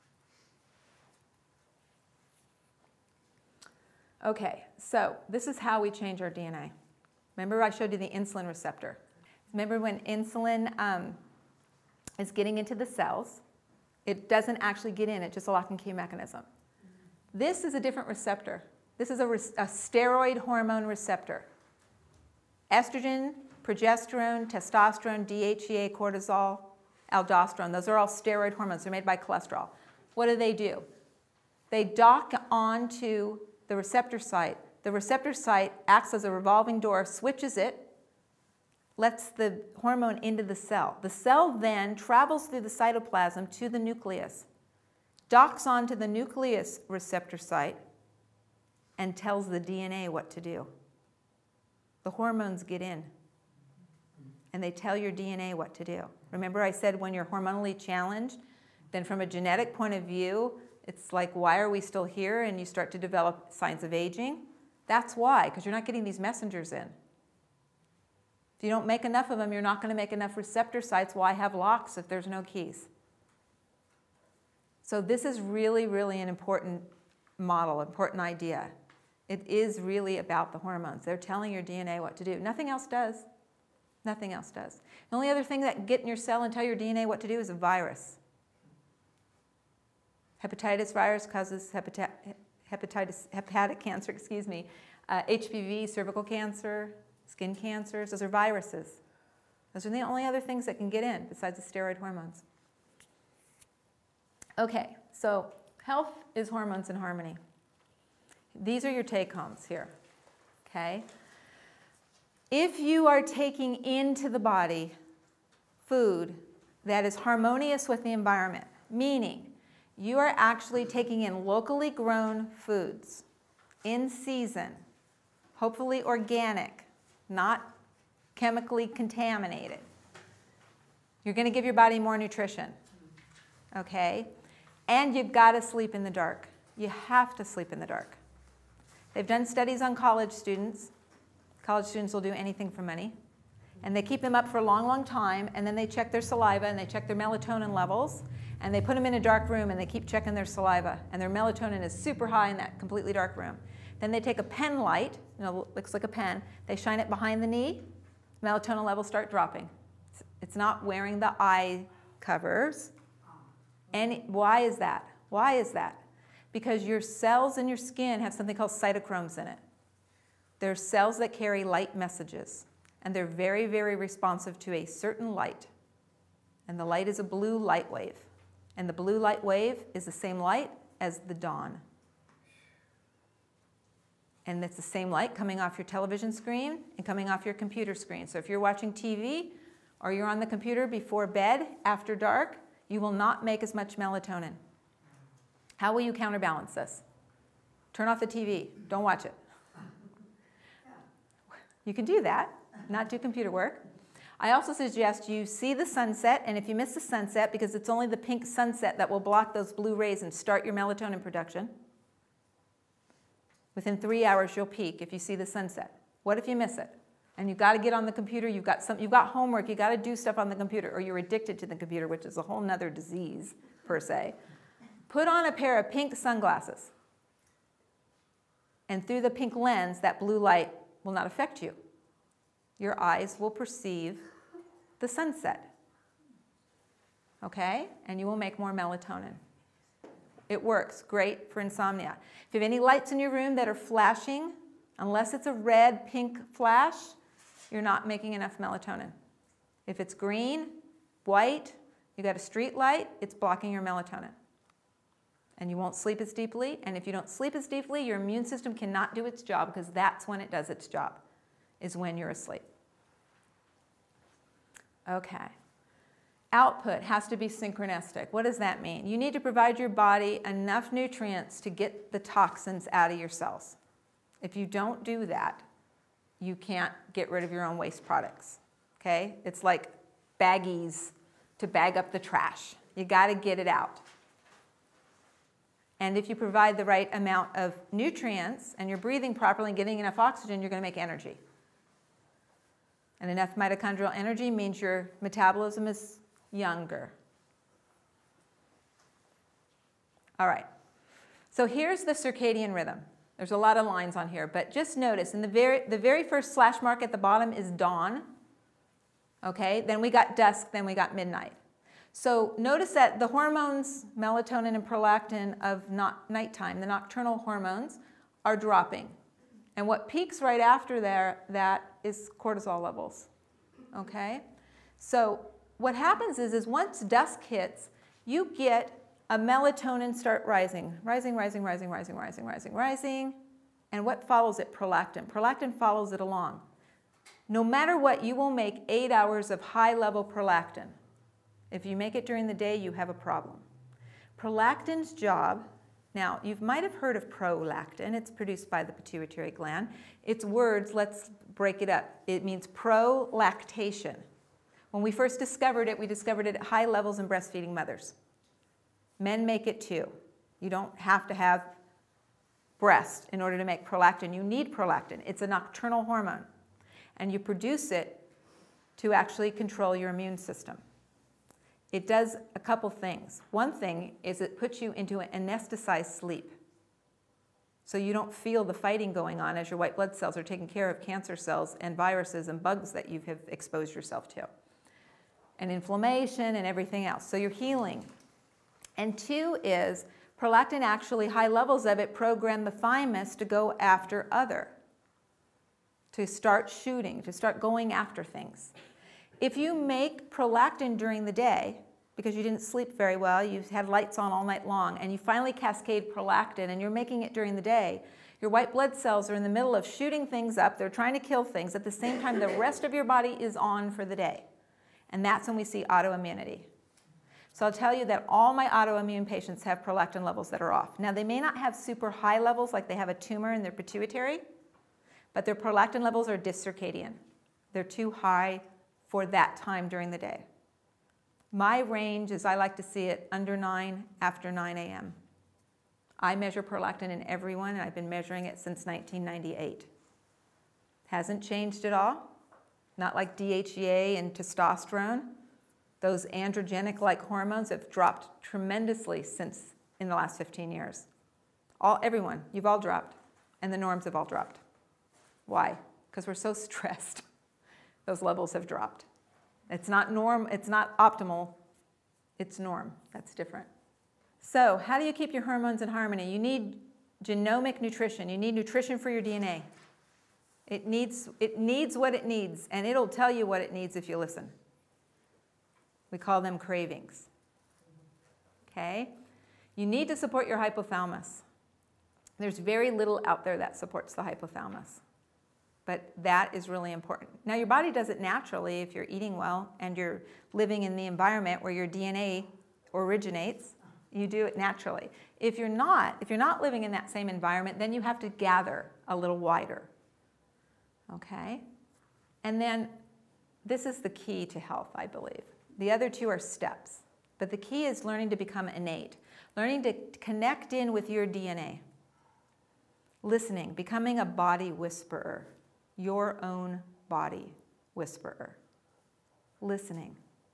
Okay, so this is how we change our DNA. Remember I showed you the insulin receptor. Remember when insulin is getting into the cells, it doesn't actually get in, it's just a lock and key mechanism. This is a different receptor. This is a steroid hormone receptor. Estrogen, progesterone, testosterone, DHEA, cortisol, aldosterone, those are all steroid hormones. They're made by cholesterol. What do? They dock onto the receptor site. The receptor site acts as a revolving door, switches it, lets the hormone into the cell. The cell then travels through the cytoplasm to the nucleus, docks onto the nucleus receptor site, and tells the DNA what to do. The hormones get in, and they tell your DNA what to do. Remember I said when you're hormonally challenged, then from a genetic point of view, it's like, why are we still here? And you start to develop signs of aging. That's why, because you're not getting these messengers in. If you don't make enough of them, you're not going to make enough receptor sites. Why have locks if there's no keys? So this is really, really an important model, important idea. It is really about the hormones. They're telling your DNA what to do. Nothing else does. Nothing else does. The only other thing that can get in your cell and tell your DNA what to do is a virus. Hepatitis virus causes hepatic cancer, HPV, cervical cancer, skin cancers. Those are viruses. Those are the only other things that can get in besides the steroid hormones. Okay, so health is hormones in harmony. These are your take-homes here, okay? If you are taking into the body food that is harmonious with the environment, meaning you are actually taking in locally grown foods, in season, hopefully organic, not chemically contaminated, you're going to give your body more nutrition, okay? And you've got to sleep in the dark. You have to sleep in the dark. They've done studies on college students. College students will do anything for money. And they keep them up for a long, long time, and then they check their saliva and they check their melatonin levels, and they put them in a dark room and they keep checking their saliva, and their melatonin is super high in that completely dark room. Then they take a pen light, looks like a pen, they shine it behind the knee, melatonin levels start dropping. It's not wearing the eye covers. And why is that? Why is that? Because your cells in your skin have something called cytochromes in it. They're cells that carry light messages, and they're very, very responsive to a certain light. And the light is a blue light wave. And the blue light wave is the same light as the dawn. And it's the same light coming off your television screen and coming off your computer screen. So if you're watching TV or you're on the computer before bed after dark, you will not make as much melatonin. How will you counterbalance this? Turn off the TV. Don't watch it. You can do that, not do computer work. I also suggest you see the sunset, and if you miss the sunset, because it's only the pink sunset that will block those blue rays and start your melatonin production, within 3 hours you'll peak if you see the sunset. What if you miss it? And you've got to get on the computer, you've got homework, you've got to do stuff on the computer, or you're addicted to the computer, which is a whole nother disease, per se. Put on a pair of pink sunglasses. And through the pink lens, that blue light will not affect you. Your eyes will perceive the sunset. Okay? And you will make more melatonin. It works great for insomnia. If you have any lights in your room that are flashing, unless it's a red, pink flash, you're not making enough melatonin. If it's green, white, you got a street light, it's blocking your melatonin. And you won't sleep as deeply, and if you don't sleep as deeply, your immune system cannot do its job, because that's when it does its job, is when you're asleep. Okay. Output has to be synchronistic. What does that mean? You need to provide your body enough nutrients to get the toxins out of your cells. If you don't do that, you can't get rid of your own waste products, okay? It's like baggies to bag up the trash. You got to get it out. And if you provide the right amount of nutrients and you're breathing properly and getting enough oxygen, you're going to make energy. And enough mitochondrial energy means your metabolism is younger. All right. So here's the circadian rhythm. There's a lot of lines on here, but just notice in the very first slash mark at the bottom is dawn. Okay, then we got dusk, then we got midnight. So notice that the hormones, melatonin and prolactin of nighttime, the nocturnal hormones, are dropping. And what peaks right after that is cortisol levels. Okay? So what happens is once dusk hits, you get a melatonin start rising. Rising. And what follows it? Prolactin. Prolactin follows it along. No matter what, you will make 8 hours of high-level prolactin. If you make it during the day, you have a problem. Prolactin's job, now you might have heard of prolactin. It's produced by the pituitary gland. Its words, let's break it up. It means prolactation. When we first discovered it, we discovered it at high levels in breastfeeding mothers. Men make it too. You don't have to have breast in order to make prolactin. You need prolactin. It's a nocturnal hormone. And you produce it to actually control your immune system. It does a couple things. One thing is it puts you into an anesthetized sleep. So you don't feel the fighting going on as your white blood cells are taking care of cancer cells and viruses and bugs that you have exposed yourself to. And inflammation and everything else. So you're healing. And 2 is prolactin actually, high levels of it program the thymus to go after other. To start shooting, to start going after things. If you make prolactin during the day, because you didn't sleep very well, you've had lights on all night long, and you finally cascade prolactin and you're making it during the day, your white blood cells are in the middle of shooting things up, they're trying to kill things, at the same time the rest of your body is on for the day. And that's when we see autoimmunity. So I'll tell you that all my autoimmune patients have prolactin levels that are off. Now they may not have super high levels like they have a tumor in their pituitary, but their prolactin levels are dyscircadian. They're too high for that time during the day. My range is I like to see it under 9, after 9 a.m. I measure prolactin in everyone, and I've been measuring it since 1998. Hasn't changed at all. Not like DHEA and testosterone. Those androgenic-like hormones have dropped tremendously since in the last 15 years. Everyone, you've all dropped, and the norms have all dropped. Why? Because we're so stressed. Those levels have dropped. It's not norm, it's not optimal, it's norm. That's different. So how do you keep your hormones in harmony? You need genomic nutrition. You need nutrition for your DNA. It needs what it needs, and it'll tell you what it needs if you listen. We call them cravings. Okay? You need to support your hypothalamus. There's very little out there that supports the hypothalamus. But that is really important. Now, your body does it naturally if you're eating well and you're living in the environment where your DNA originates. You do it naturally. If you're not living in that same environment, then you have to gather a little wider. Okay? And then this is the key to health, I believe. The other 2 are steps. But the key is learning to become innate, learning to connect in with your DNA. Listening, becoming a body whisperer. Your own body whisperer. Listening.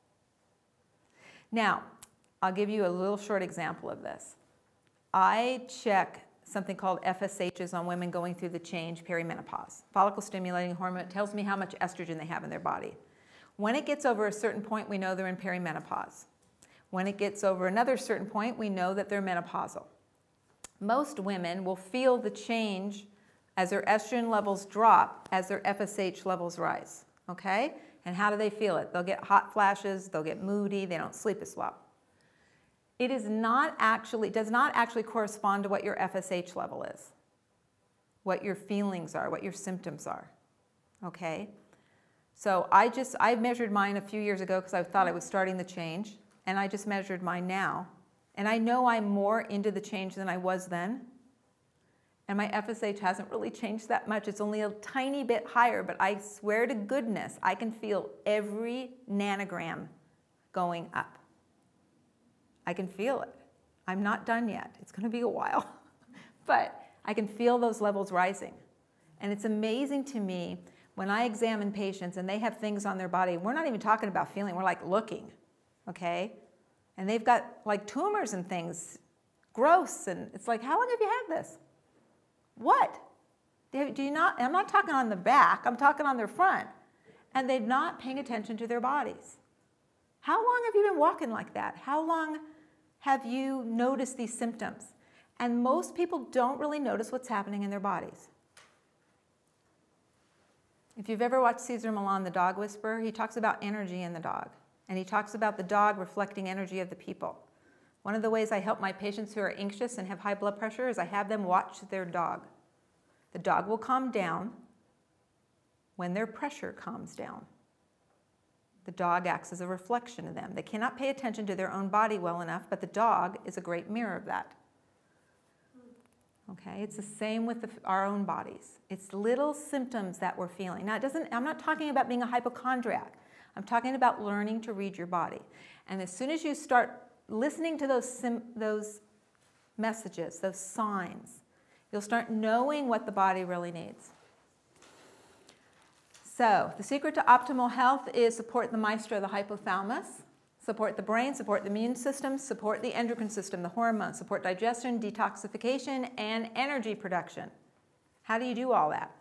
Now, I'll give you a little short example of this. I check something called FSHs on women going through the change perimenopause. Follicle stimulating hormone tells me how much estrogen they have in their body. When it gets over a certain point, we know they're in perimenopause. When it gets over another certain point, we know that they're menopausal. Most women will feel the change as their estrogen levels drop, as their FSH levels rise, okay? And how do they feel it? They'll get hot flashes, they'll get moody, they don't sleep as well. It does not actually correspond to what your FSH level is, what your feelings are, what your symptoms are, okay? So I measured mine a few years ago because I thought I was starting the change, and I just measured mine now. And I know I'm more into the change than I was then. And my FSH hasn't really changed that much. It's only a tiny bit higher, but I swear to goodness, I can feel every nanogram going up. I can feel it. I'm not done yet. It's going to be a while. But I can feel those levels rising. And it's amazing to me when I examine patients and they have things on their body. We're not even talking about feeling. We're like looking, okay? And they've got like tumors and things, gross. And it's like, how long have you had this? What? Do you not? I'm not talking on the back. I'm talking on their front. And they're not paying attention to their bodies. How long have you been walking like that? How long have you noticed these symptoms? And most people don't really notice what's happening in their bodies. If you've ever watched Cesar Millan, the dog whisperer, he talks about energy in the dog. And he talks about the dog reflecting energy of the people. One of the ways I help my patients who are anxious and have high blood pressure is I have them watch their dog. The dog will calm down when their pressure calms down. The dog acts as a reflection of them. They cannot pay attention to their own body well enough, but the dog is a great mirror of that. Okay, it's the same with our own bodies. It's little symptoms that we're feeling. Now, I'm not talking about being a hypochondriac. I'm talking about learning to read your body. And as soon as you start listening to those messages, those signs, you'll start knowing what the body really needs. So the secret to optimal health is support the maestro, the hypothalamus, support the brain, support the immune system, support the endocrine system, the hormones, support digestion, detoxification, and energy production. How do you do all that?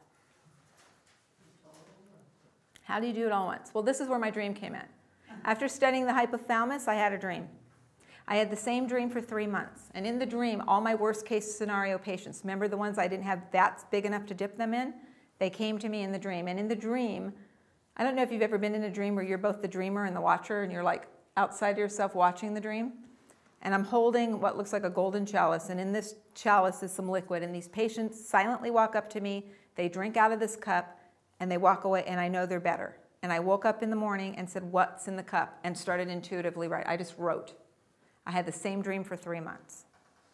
How do you do it all at once? Well, this is where my dream came in. After studying the hypothalamus, I had a dream. I had the same dream for 3 months. And in the dream, all my worst case scenario patients, remember the ones I didn't have vats big enough to dip them in? They came to me in the dream. And in the dream, I don't know if you've ever been in a dream where you're both the dreamer and the watcher and you're like outside yourself watching the dream. And I'm holding what looks like a golden chalice. And in this chalice is some liquid. And these patients silently walk up to me. They drink out of this cup and they walk away. And I know they're better. And I woke up in the morning and said, what's in the cup? And started intuitively write. I just wrote. I had the same dream for 3 months.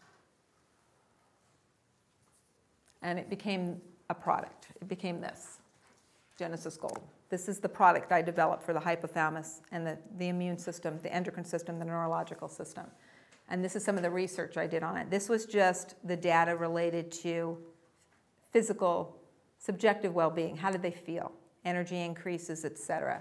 And it became a product. It became this, Genesis Gold. This is the product I developed for the hypothalamus and the immune system, the endocrine system, the neurological system. And this is some of the research I did on it. This was just the data related to physical, subjective well-being. How did they feel? Energy increases, etc.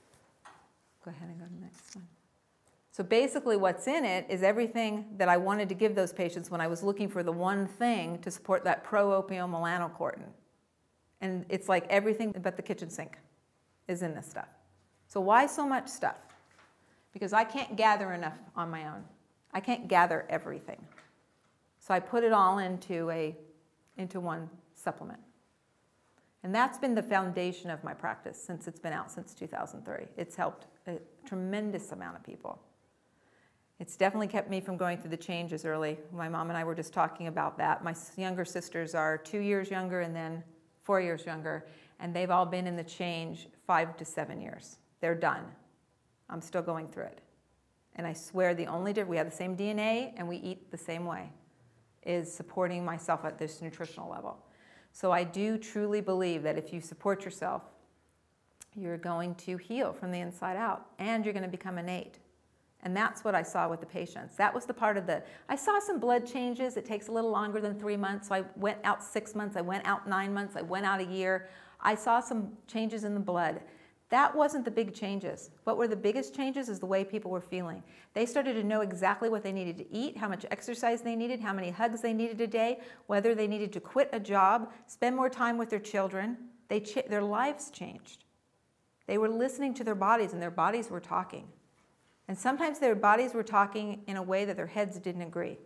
Go ahead and go to the next one. So basically what's in it is everything that I wanted to give those patients when I was looking for the one thing to support that pro-opiomelanocortin. And it's like everything but the kitchen sink is in this stuff. So why so much stuff? Because I can't gather enough on my own. I can't gather everything. So I put it all into one supplement. And that's been the foundation of my practice since it's been out since 2003. It's helped a tremendous amount of people. It's definitely kept me from going through the changes early. My mom and I were just talking about that. My younger sisters are 2 years younger and then 4 years younger, and they've all been in the change 5 to 7 years. They're done. I'm still going through it. And I swear the only difference, we have the same DNA and we eat the same way, is supporting myself at this nutritional level. So I do truly believe that if you support yourself, you're going to heal from the inside out and you're going to become innate. And that's what I saw with the patients. That was the part of I saw some blood changes. It takes a little longer than 3 months. So I went out 6 months. I went out 9 months. I went out a year. I saw some changes in the blood. That wasn't the big changes. What were the biggest changes is the way people were feeling. They started to know exactly what they needed to eat, how much exercise they needed, how many hugs they needed a day, whether they needed to quit a job, spend more time with their children. Their lives changed. They were listening to their bodies and their bodies were talking. And sometimes their bodies were talking in a way that their heads didn't agree.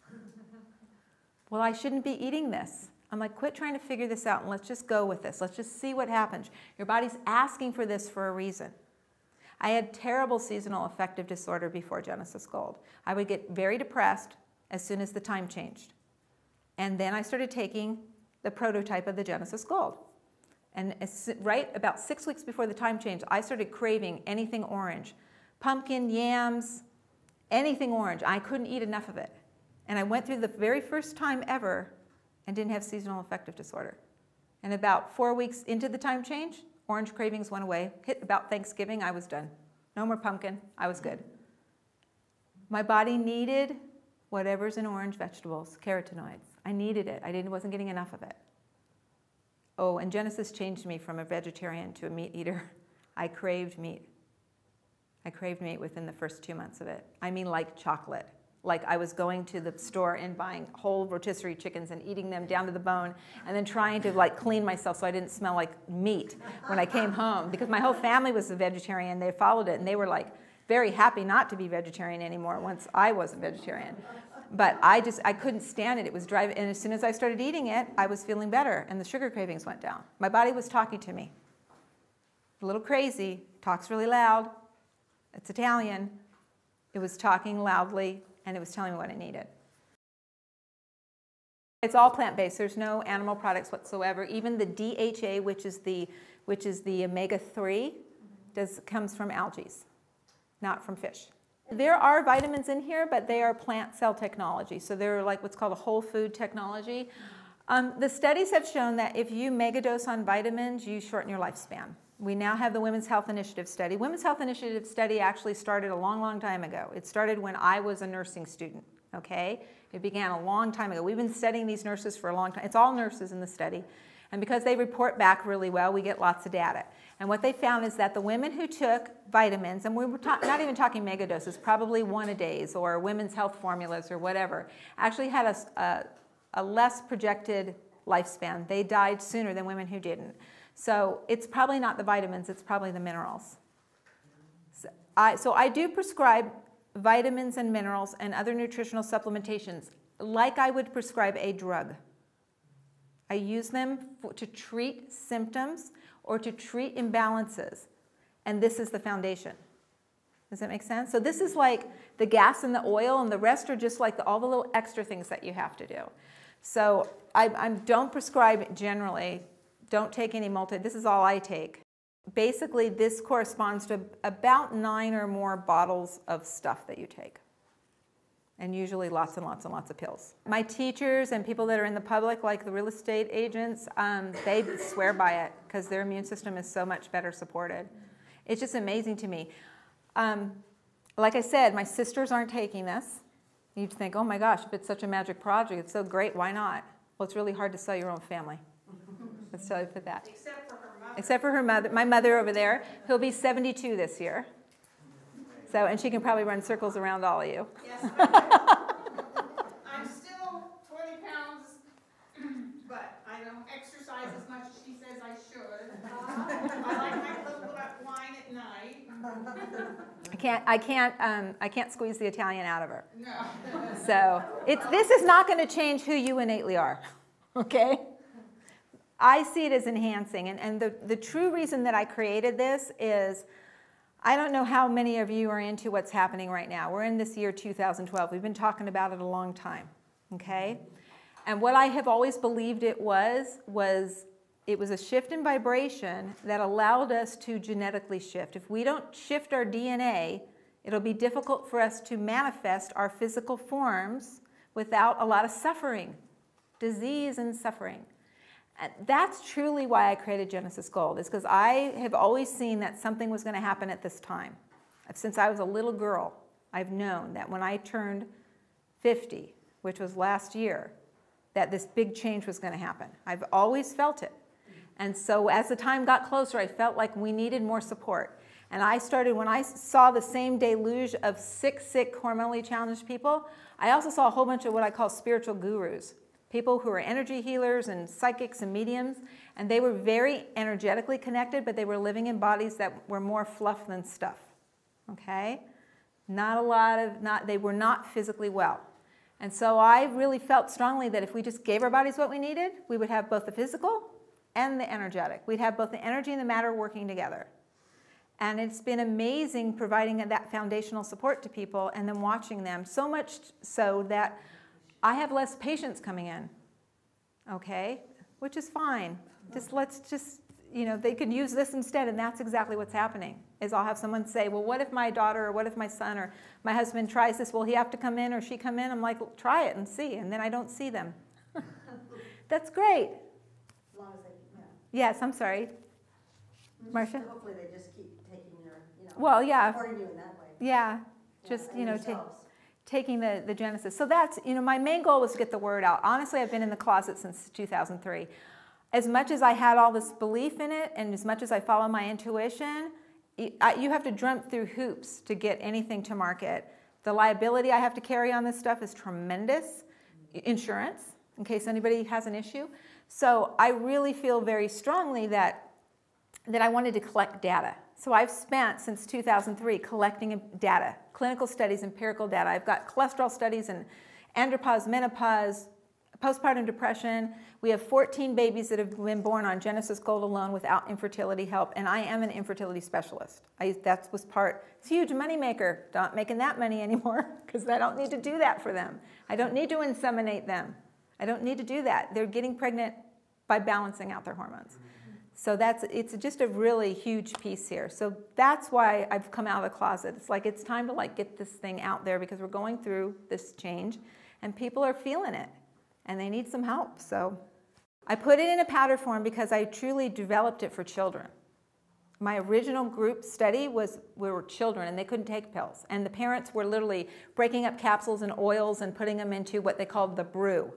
Well, I shouldn't be eating this. I'm like, quit trying to figure this out and let's just go with this. Let's just see what happens. Your body's asking for this for a reason. I had terrible seasonal affective disorder before Genesis Gold. I would get very depressed as soon as the time changed. And then I started taking the prototype of the Genesis Gold. And right about 6 weeks before the time change, I started craving anything orange. Pumpkin, yams, anything orange. I couldn't eat enough of it. And I went through the very first time ever and didn't have seasonal affective disorder. And about 4 weeks into the time change, orange cravings went away. Hit about Thanksgiving, I was done. No more pumpkin, I was good. My body needed whatever's in orange vegetables, carotenoids. I needed it. Wasn't getting enough of it. Oh, and Genesis changed me from a vegetarian to a meat eater. I craved meat. I craved meat within the first 2 months of it. I mean, like chocolate. Like I was going to the store and buying whole rotisserie chickens and eating them down to the bone and then trying to like clean myself so I didn't smell like meat when I came home, because my whole family was a vegetarian. They followed it and they were like very happy not to be vegetarian anymore once I was a vegetarian. But I couldn't stand it. It was driving, and as soon as I started eating it, I was feeling better and the sugar cravings went down. My body was talking to me. A little crazy, talks really loud. It's Italian. It was talking loudly, and it was telling me what I needed. It's all plant-based. There's no animal products whatsoever. Even the DHA, which is the omega-3, comes from algae, not from fish. There are vitamins in here, but they are plant cell technology. So they're like what's called a whole food technology. The studies have shown that if you megadose on vitamins, you shorten your lifespan. We now have the Women's Health Initiative study. Women's Health Initiative study actually started a long, long time ago. It started when I was a nursing student, okay? It began a long time ago. We've been studying these nurses for a long time. It's all nurses in the study. And because they report back really well, we get lots of data. And what they found is that the women who took vitamins, and we were not even talking megadoses, probably 1 a days or women's health formulas or whatever, actually had a less projected lifespan. They died sooner than women who didn't. So it's probably not the vitamins, it's probably the minerals. So I do prescribe vitamins and minerals and other nutritional supplementations like I would prescribe a drug. I use them to treat symptoms or to treat imbalances, and this is the foundation. Does that make sense? So this is like the gas and the oil, and the rest are just like all the little extra things that you have to do. So I don't prescribe generally. Don't take any this is all I take. Basically, this corresponds to about 9 or more bottles of stuff that you take. And usually lots and lots and lots of pills. My teachers and people that are in the public, like the real estate agents, they swear by it because their immune system is so much better supported. It's just amazing to me. Like I said, my sisters aren't taking this. You'd think, oh my gosh, if it's such a magic project, it's so great, why not? Well, it's really hard to sell your own family. Let's tell you for that. Except for her mother. Except for her mother, my mother over there, who'll be 72 this year. So, and she can probably run circles around all of you. Yes, I'm still 20 pounds, but I don't exercise as much as she says I should. I like my little wine at night. I can't squeeze the Italian out of her. No. So this is not going to change who you innately are, okay? I see it as enhancing, and the true reason that I created this is, I don't know how many of you are into what's happening right now. We're in this year 2012. We've been talking about it a long time, okay? And what I have always believed it was a shift in vibration that allowed us to genetically shift. If we don't shift our DNA, it'll be difficult for us to manifest our physical forms without a lot of suffering, disease and suffering. And that's truly why I created Genesis Gold, is because I have always seen that something was going to happen at this time. Since I was a little girl, I've known that when I turned 50, which was last year, that this big change was going to happen. I've always felt it. And so as the time got closer, I felt like we needed more support. And I started, when I saw the same deluge of sick, hormonally challenged people, I also saw a whole bunch of what I call spiritual gurus. People who are energy healers and psychics and mediums, and they were very energetically connected, but they were living in bodies that were more fluff than stuff, okay? They were not physically well. And so I really felt strongly that if we just gave our bodies what we needed, we would have both the physical and the energetic. We'd have both the energy and the matter working together. And it's been amazing providing that foundational support to people and then watching them, so much so that I have less patients coming in, okay, which is fine. They could use this instead, and that's exactly what's happening, is I'll have someone say, well, what if my daughter or what if my son or my husband tries this? Will he have to come in or she come in? I'm like, try it and see, and then I don't see them. That's great. As long as they, Yes, I'm sorry. Marcia? Hopefully they just keep taking your, Well, yeah. supporting you in that way. Yeah, just, taking the genesis. So that's, my main goal was to get the word out. Honestly, I've been in the closet since 2003. As much as I had all this belief in it, and as much as I follow my intuition, you have to jump through hoops to get anything to market. The liability I have to carry on this stuff is tremendous. Insurance, in case anybody has an issue. So I really feel very strongly that I wanted to collect data. So I've spent, since 2003, collecting data, clinical studies, empirical data. I've got cholesterol studies and andropause, menopause, postpartum depression. We have 14 babies that have been born on Genesis Gold alone without infertility help, and I am an infertility specialist. That was it's a huge moneymaker. Not making that money anymore because I don't need to do that for them. I don't need to inseminate them. I don't need to do that. They're getting pregnant by balancing out their hormones. So it's just a really huge piece here. So that's why I've come out of the closet. It's like it's time to get this thing out there because we're going through this change and people are feeling it and they need some help. So I put it in a powder form because I truly developed it for children. My original group study were children and they couldn't take pills. And the parents were literally breaking up capsules and oils and putting them into what they called the brew.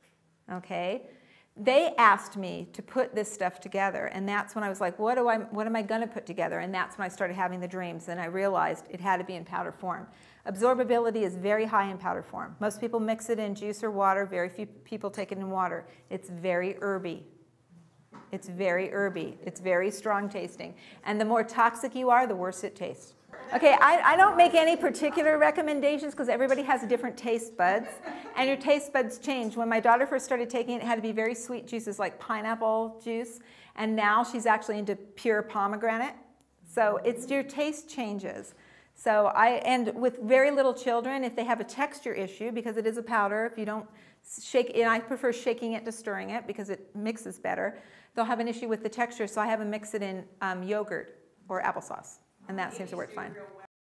Okay? They asked me to put this stuff together, and that's when I was like, what am I going to put together? And that's when I started having the dreams, and I realized it had to be in powder form. Absorbability is very high in powder form. Most people mix it in juice or water. Very few people take it in water. It's very herby. It's very herby. It's very strong tasting. And the more toxic you are, the worse it tastes. Okay, I don't make any particular recommendations because everybody has different taste buds, and your taste buds change. When my daughter first started taking it, it had to be very sweet juices like pineapple juice, and now she's actually into pure pomegranate. So it's your taste changes. So and with very little children, if they have a texture issue, because it is a powder, if you don't shake, and I prefer shaking it to stirring it because it mixes better, they'll have an issue with the texture, so I have them mix it in yogurt or applesauce. And that seems to work fine.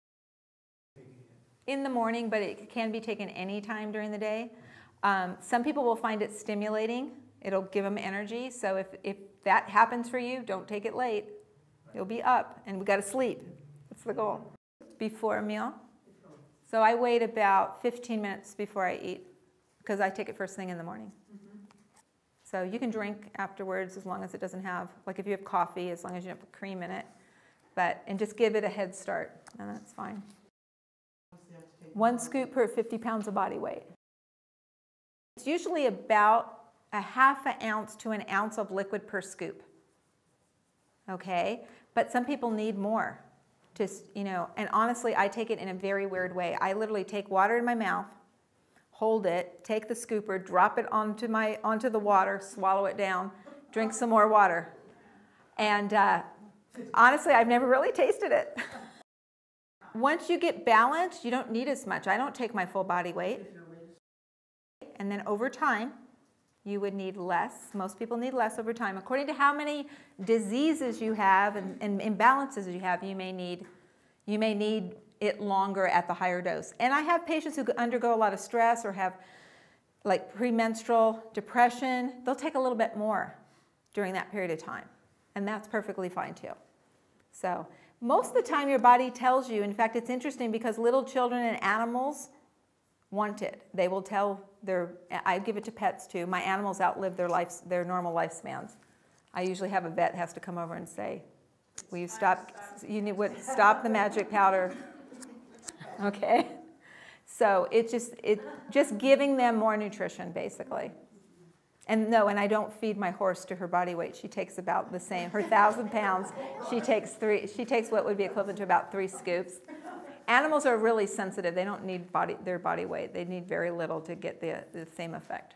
In the morning, but it can be taken any time during the day. Some people will find it stimulating. It'll give them energy. So if that happens for you, don't take it late. You'll be up, and we've got to sleep. That's the goal. Before a meal. So I wait about 15 minutes before I eat because I take it first thing in the morning. So you can drink afterwards as long as it doesn't have, like if you have coffee, as long as you don't put cream in it. And just give it a head start, and that's fine. 1 scoop per 50 pounds of body weight. It's usually about a ½ ounce to an ounce of liquid per scoop. Okay, but some people need more. Just, and honestly, I take it in a very weird way. I literally take water in my mouth, hold it, take the scooper, drop it onto the water, swallow it down, drink some more water, and honestly, I've never really tasted it. Once you get balanced, you don't need as much. I don't take my full body weight. And then over time, you would need less. Most people need less over time. According to how many diseases you have and imbalances you have, you may need it longer at the higher dose. And I have patients who undergo a lot of stress or have like premenstrual depression. They'll take a little bit more during that period of time. And that's perfectly fine too. So most of the time your body tells you, in fact it's interesting because little children and animals want it. They will tell I give it to pets too. My animals outlive their normal lifespans. I usually have a vet has to come over and say, will you stop the magic powder. Okay? So it's just giving them more nutrition basically. And I don't feed my horse to her body weight. She takes about the same. Her 1,000 pounds, she takes what would be equivalent to about 3 scoops. Animals are really sensitive. They don't need their body weight. They need very little to get the same effect.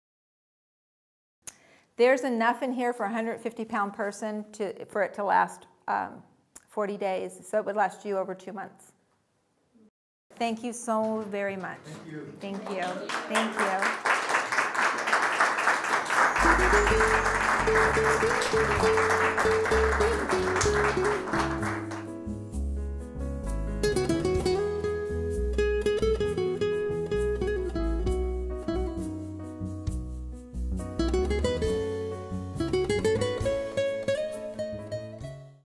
There's enough in here for a 150-pound person for it to last 40 days. So it would last you over 2 months. Thank you so very much. Thank you. Thank you. Thank you.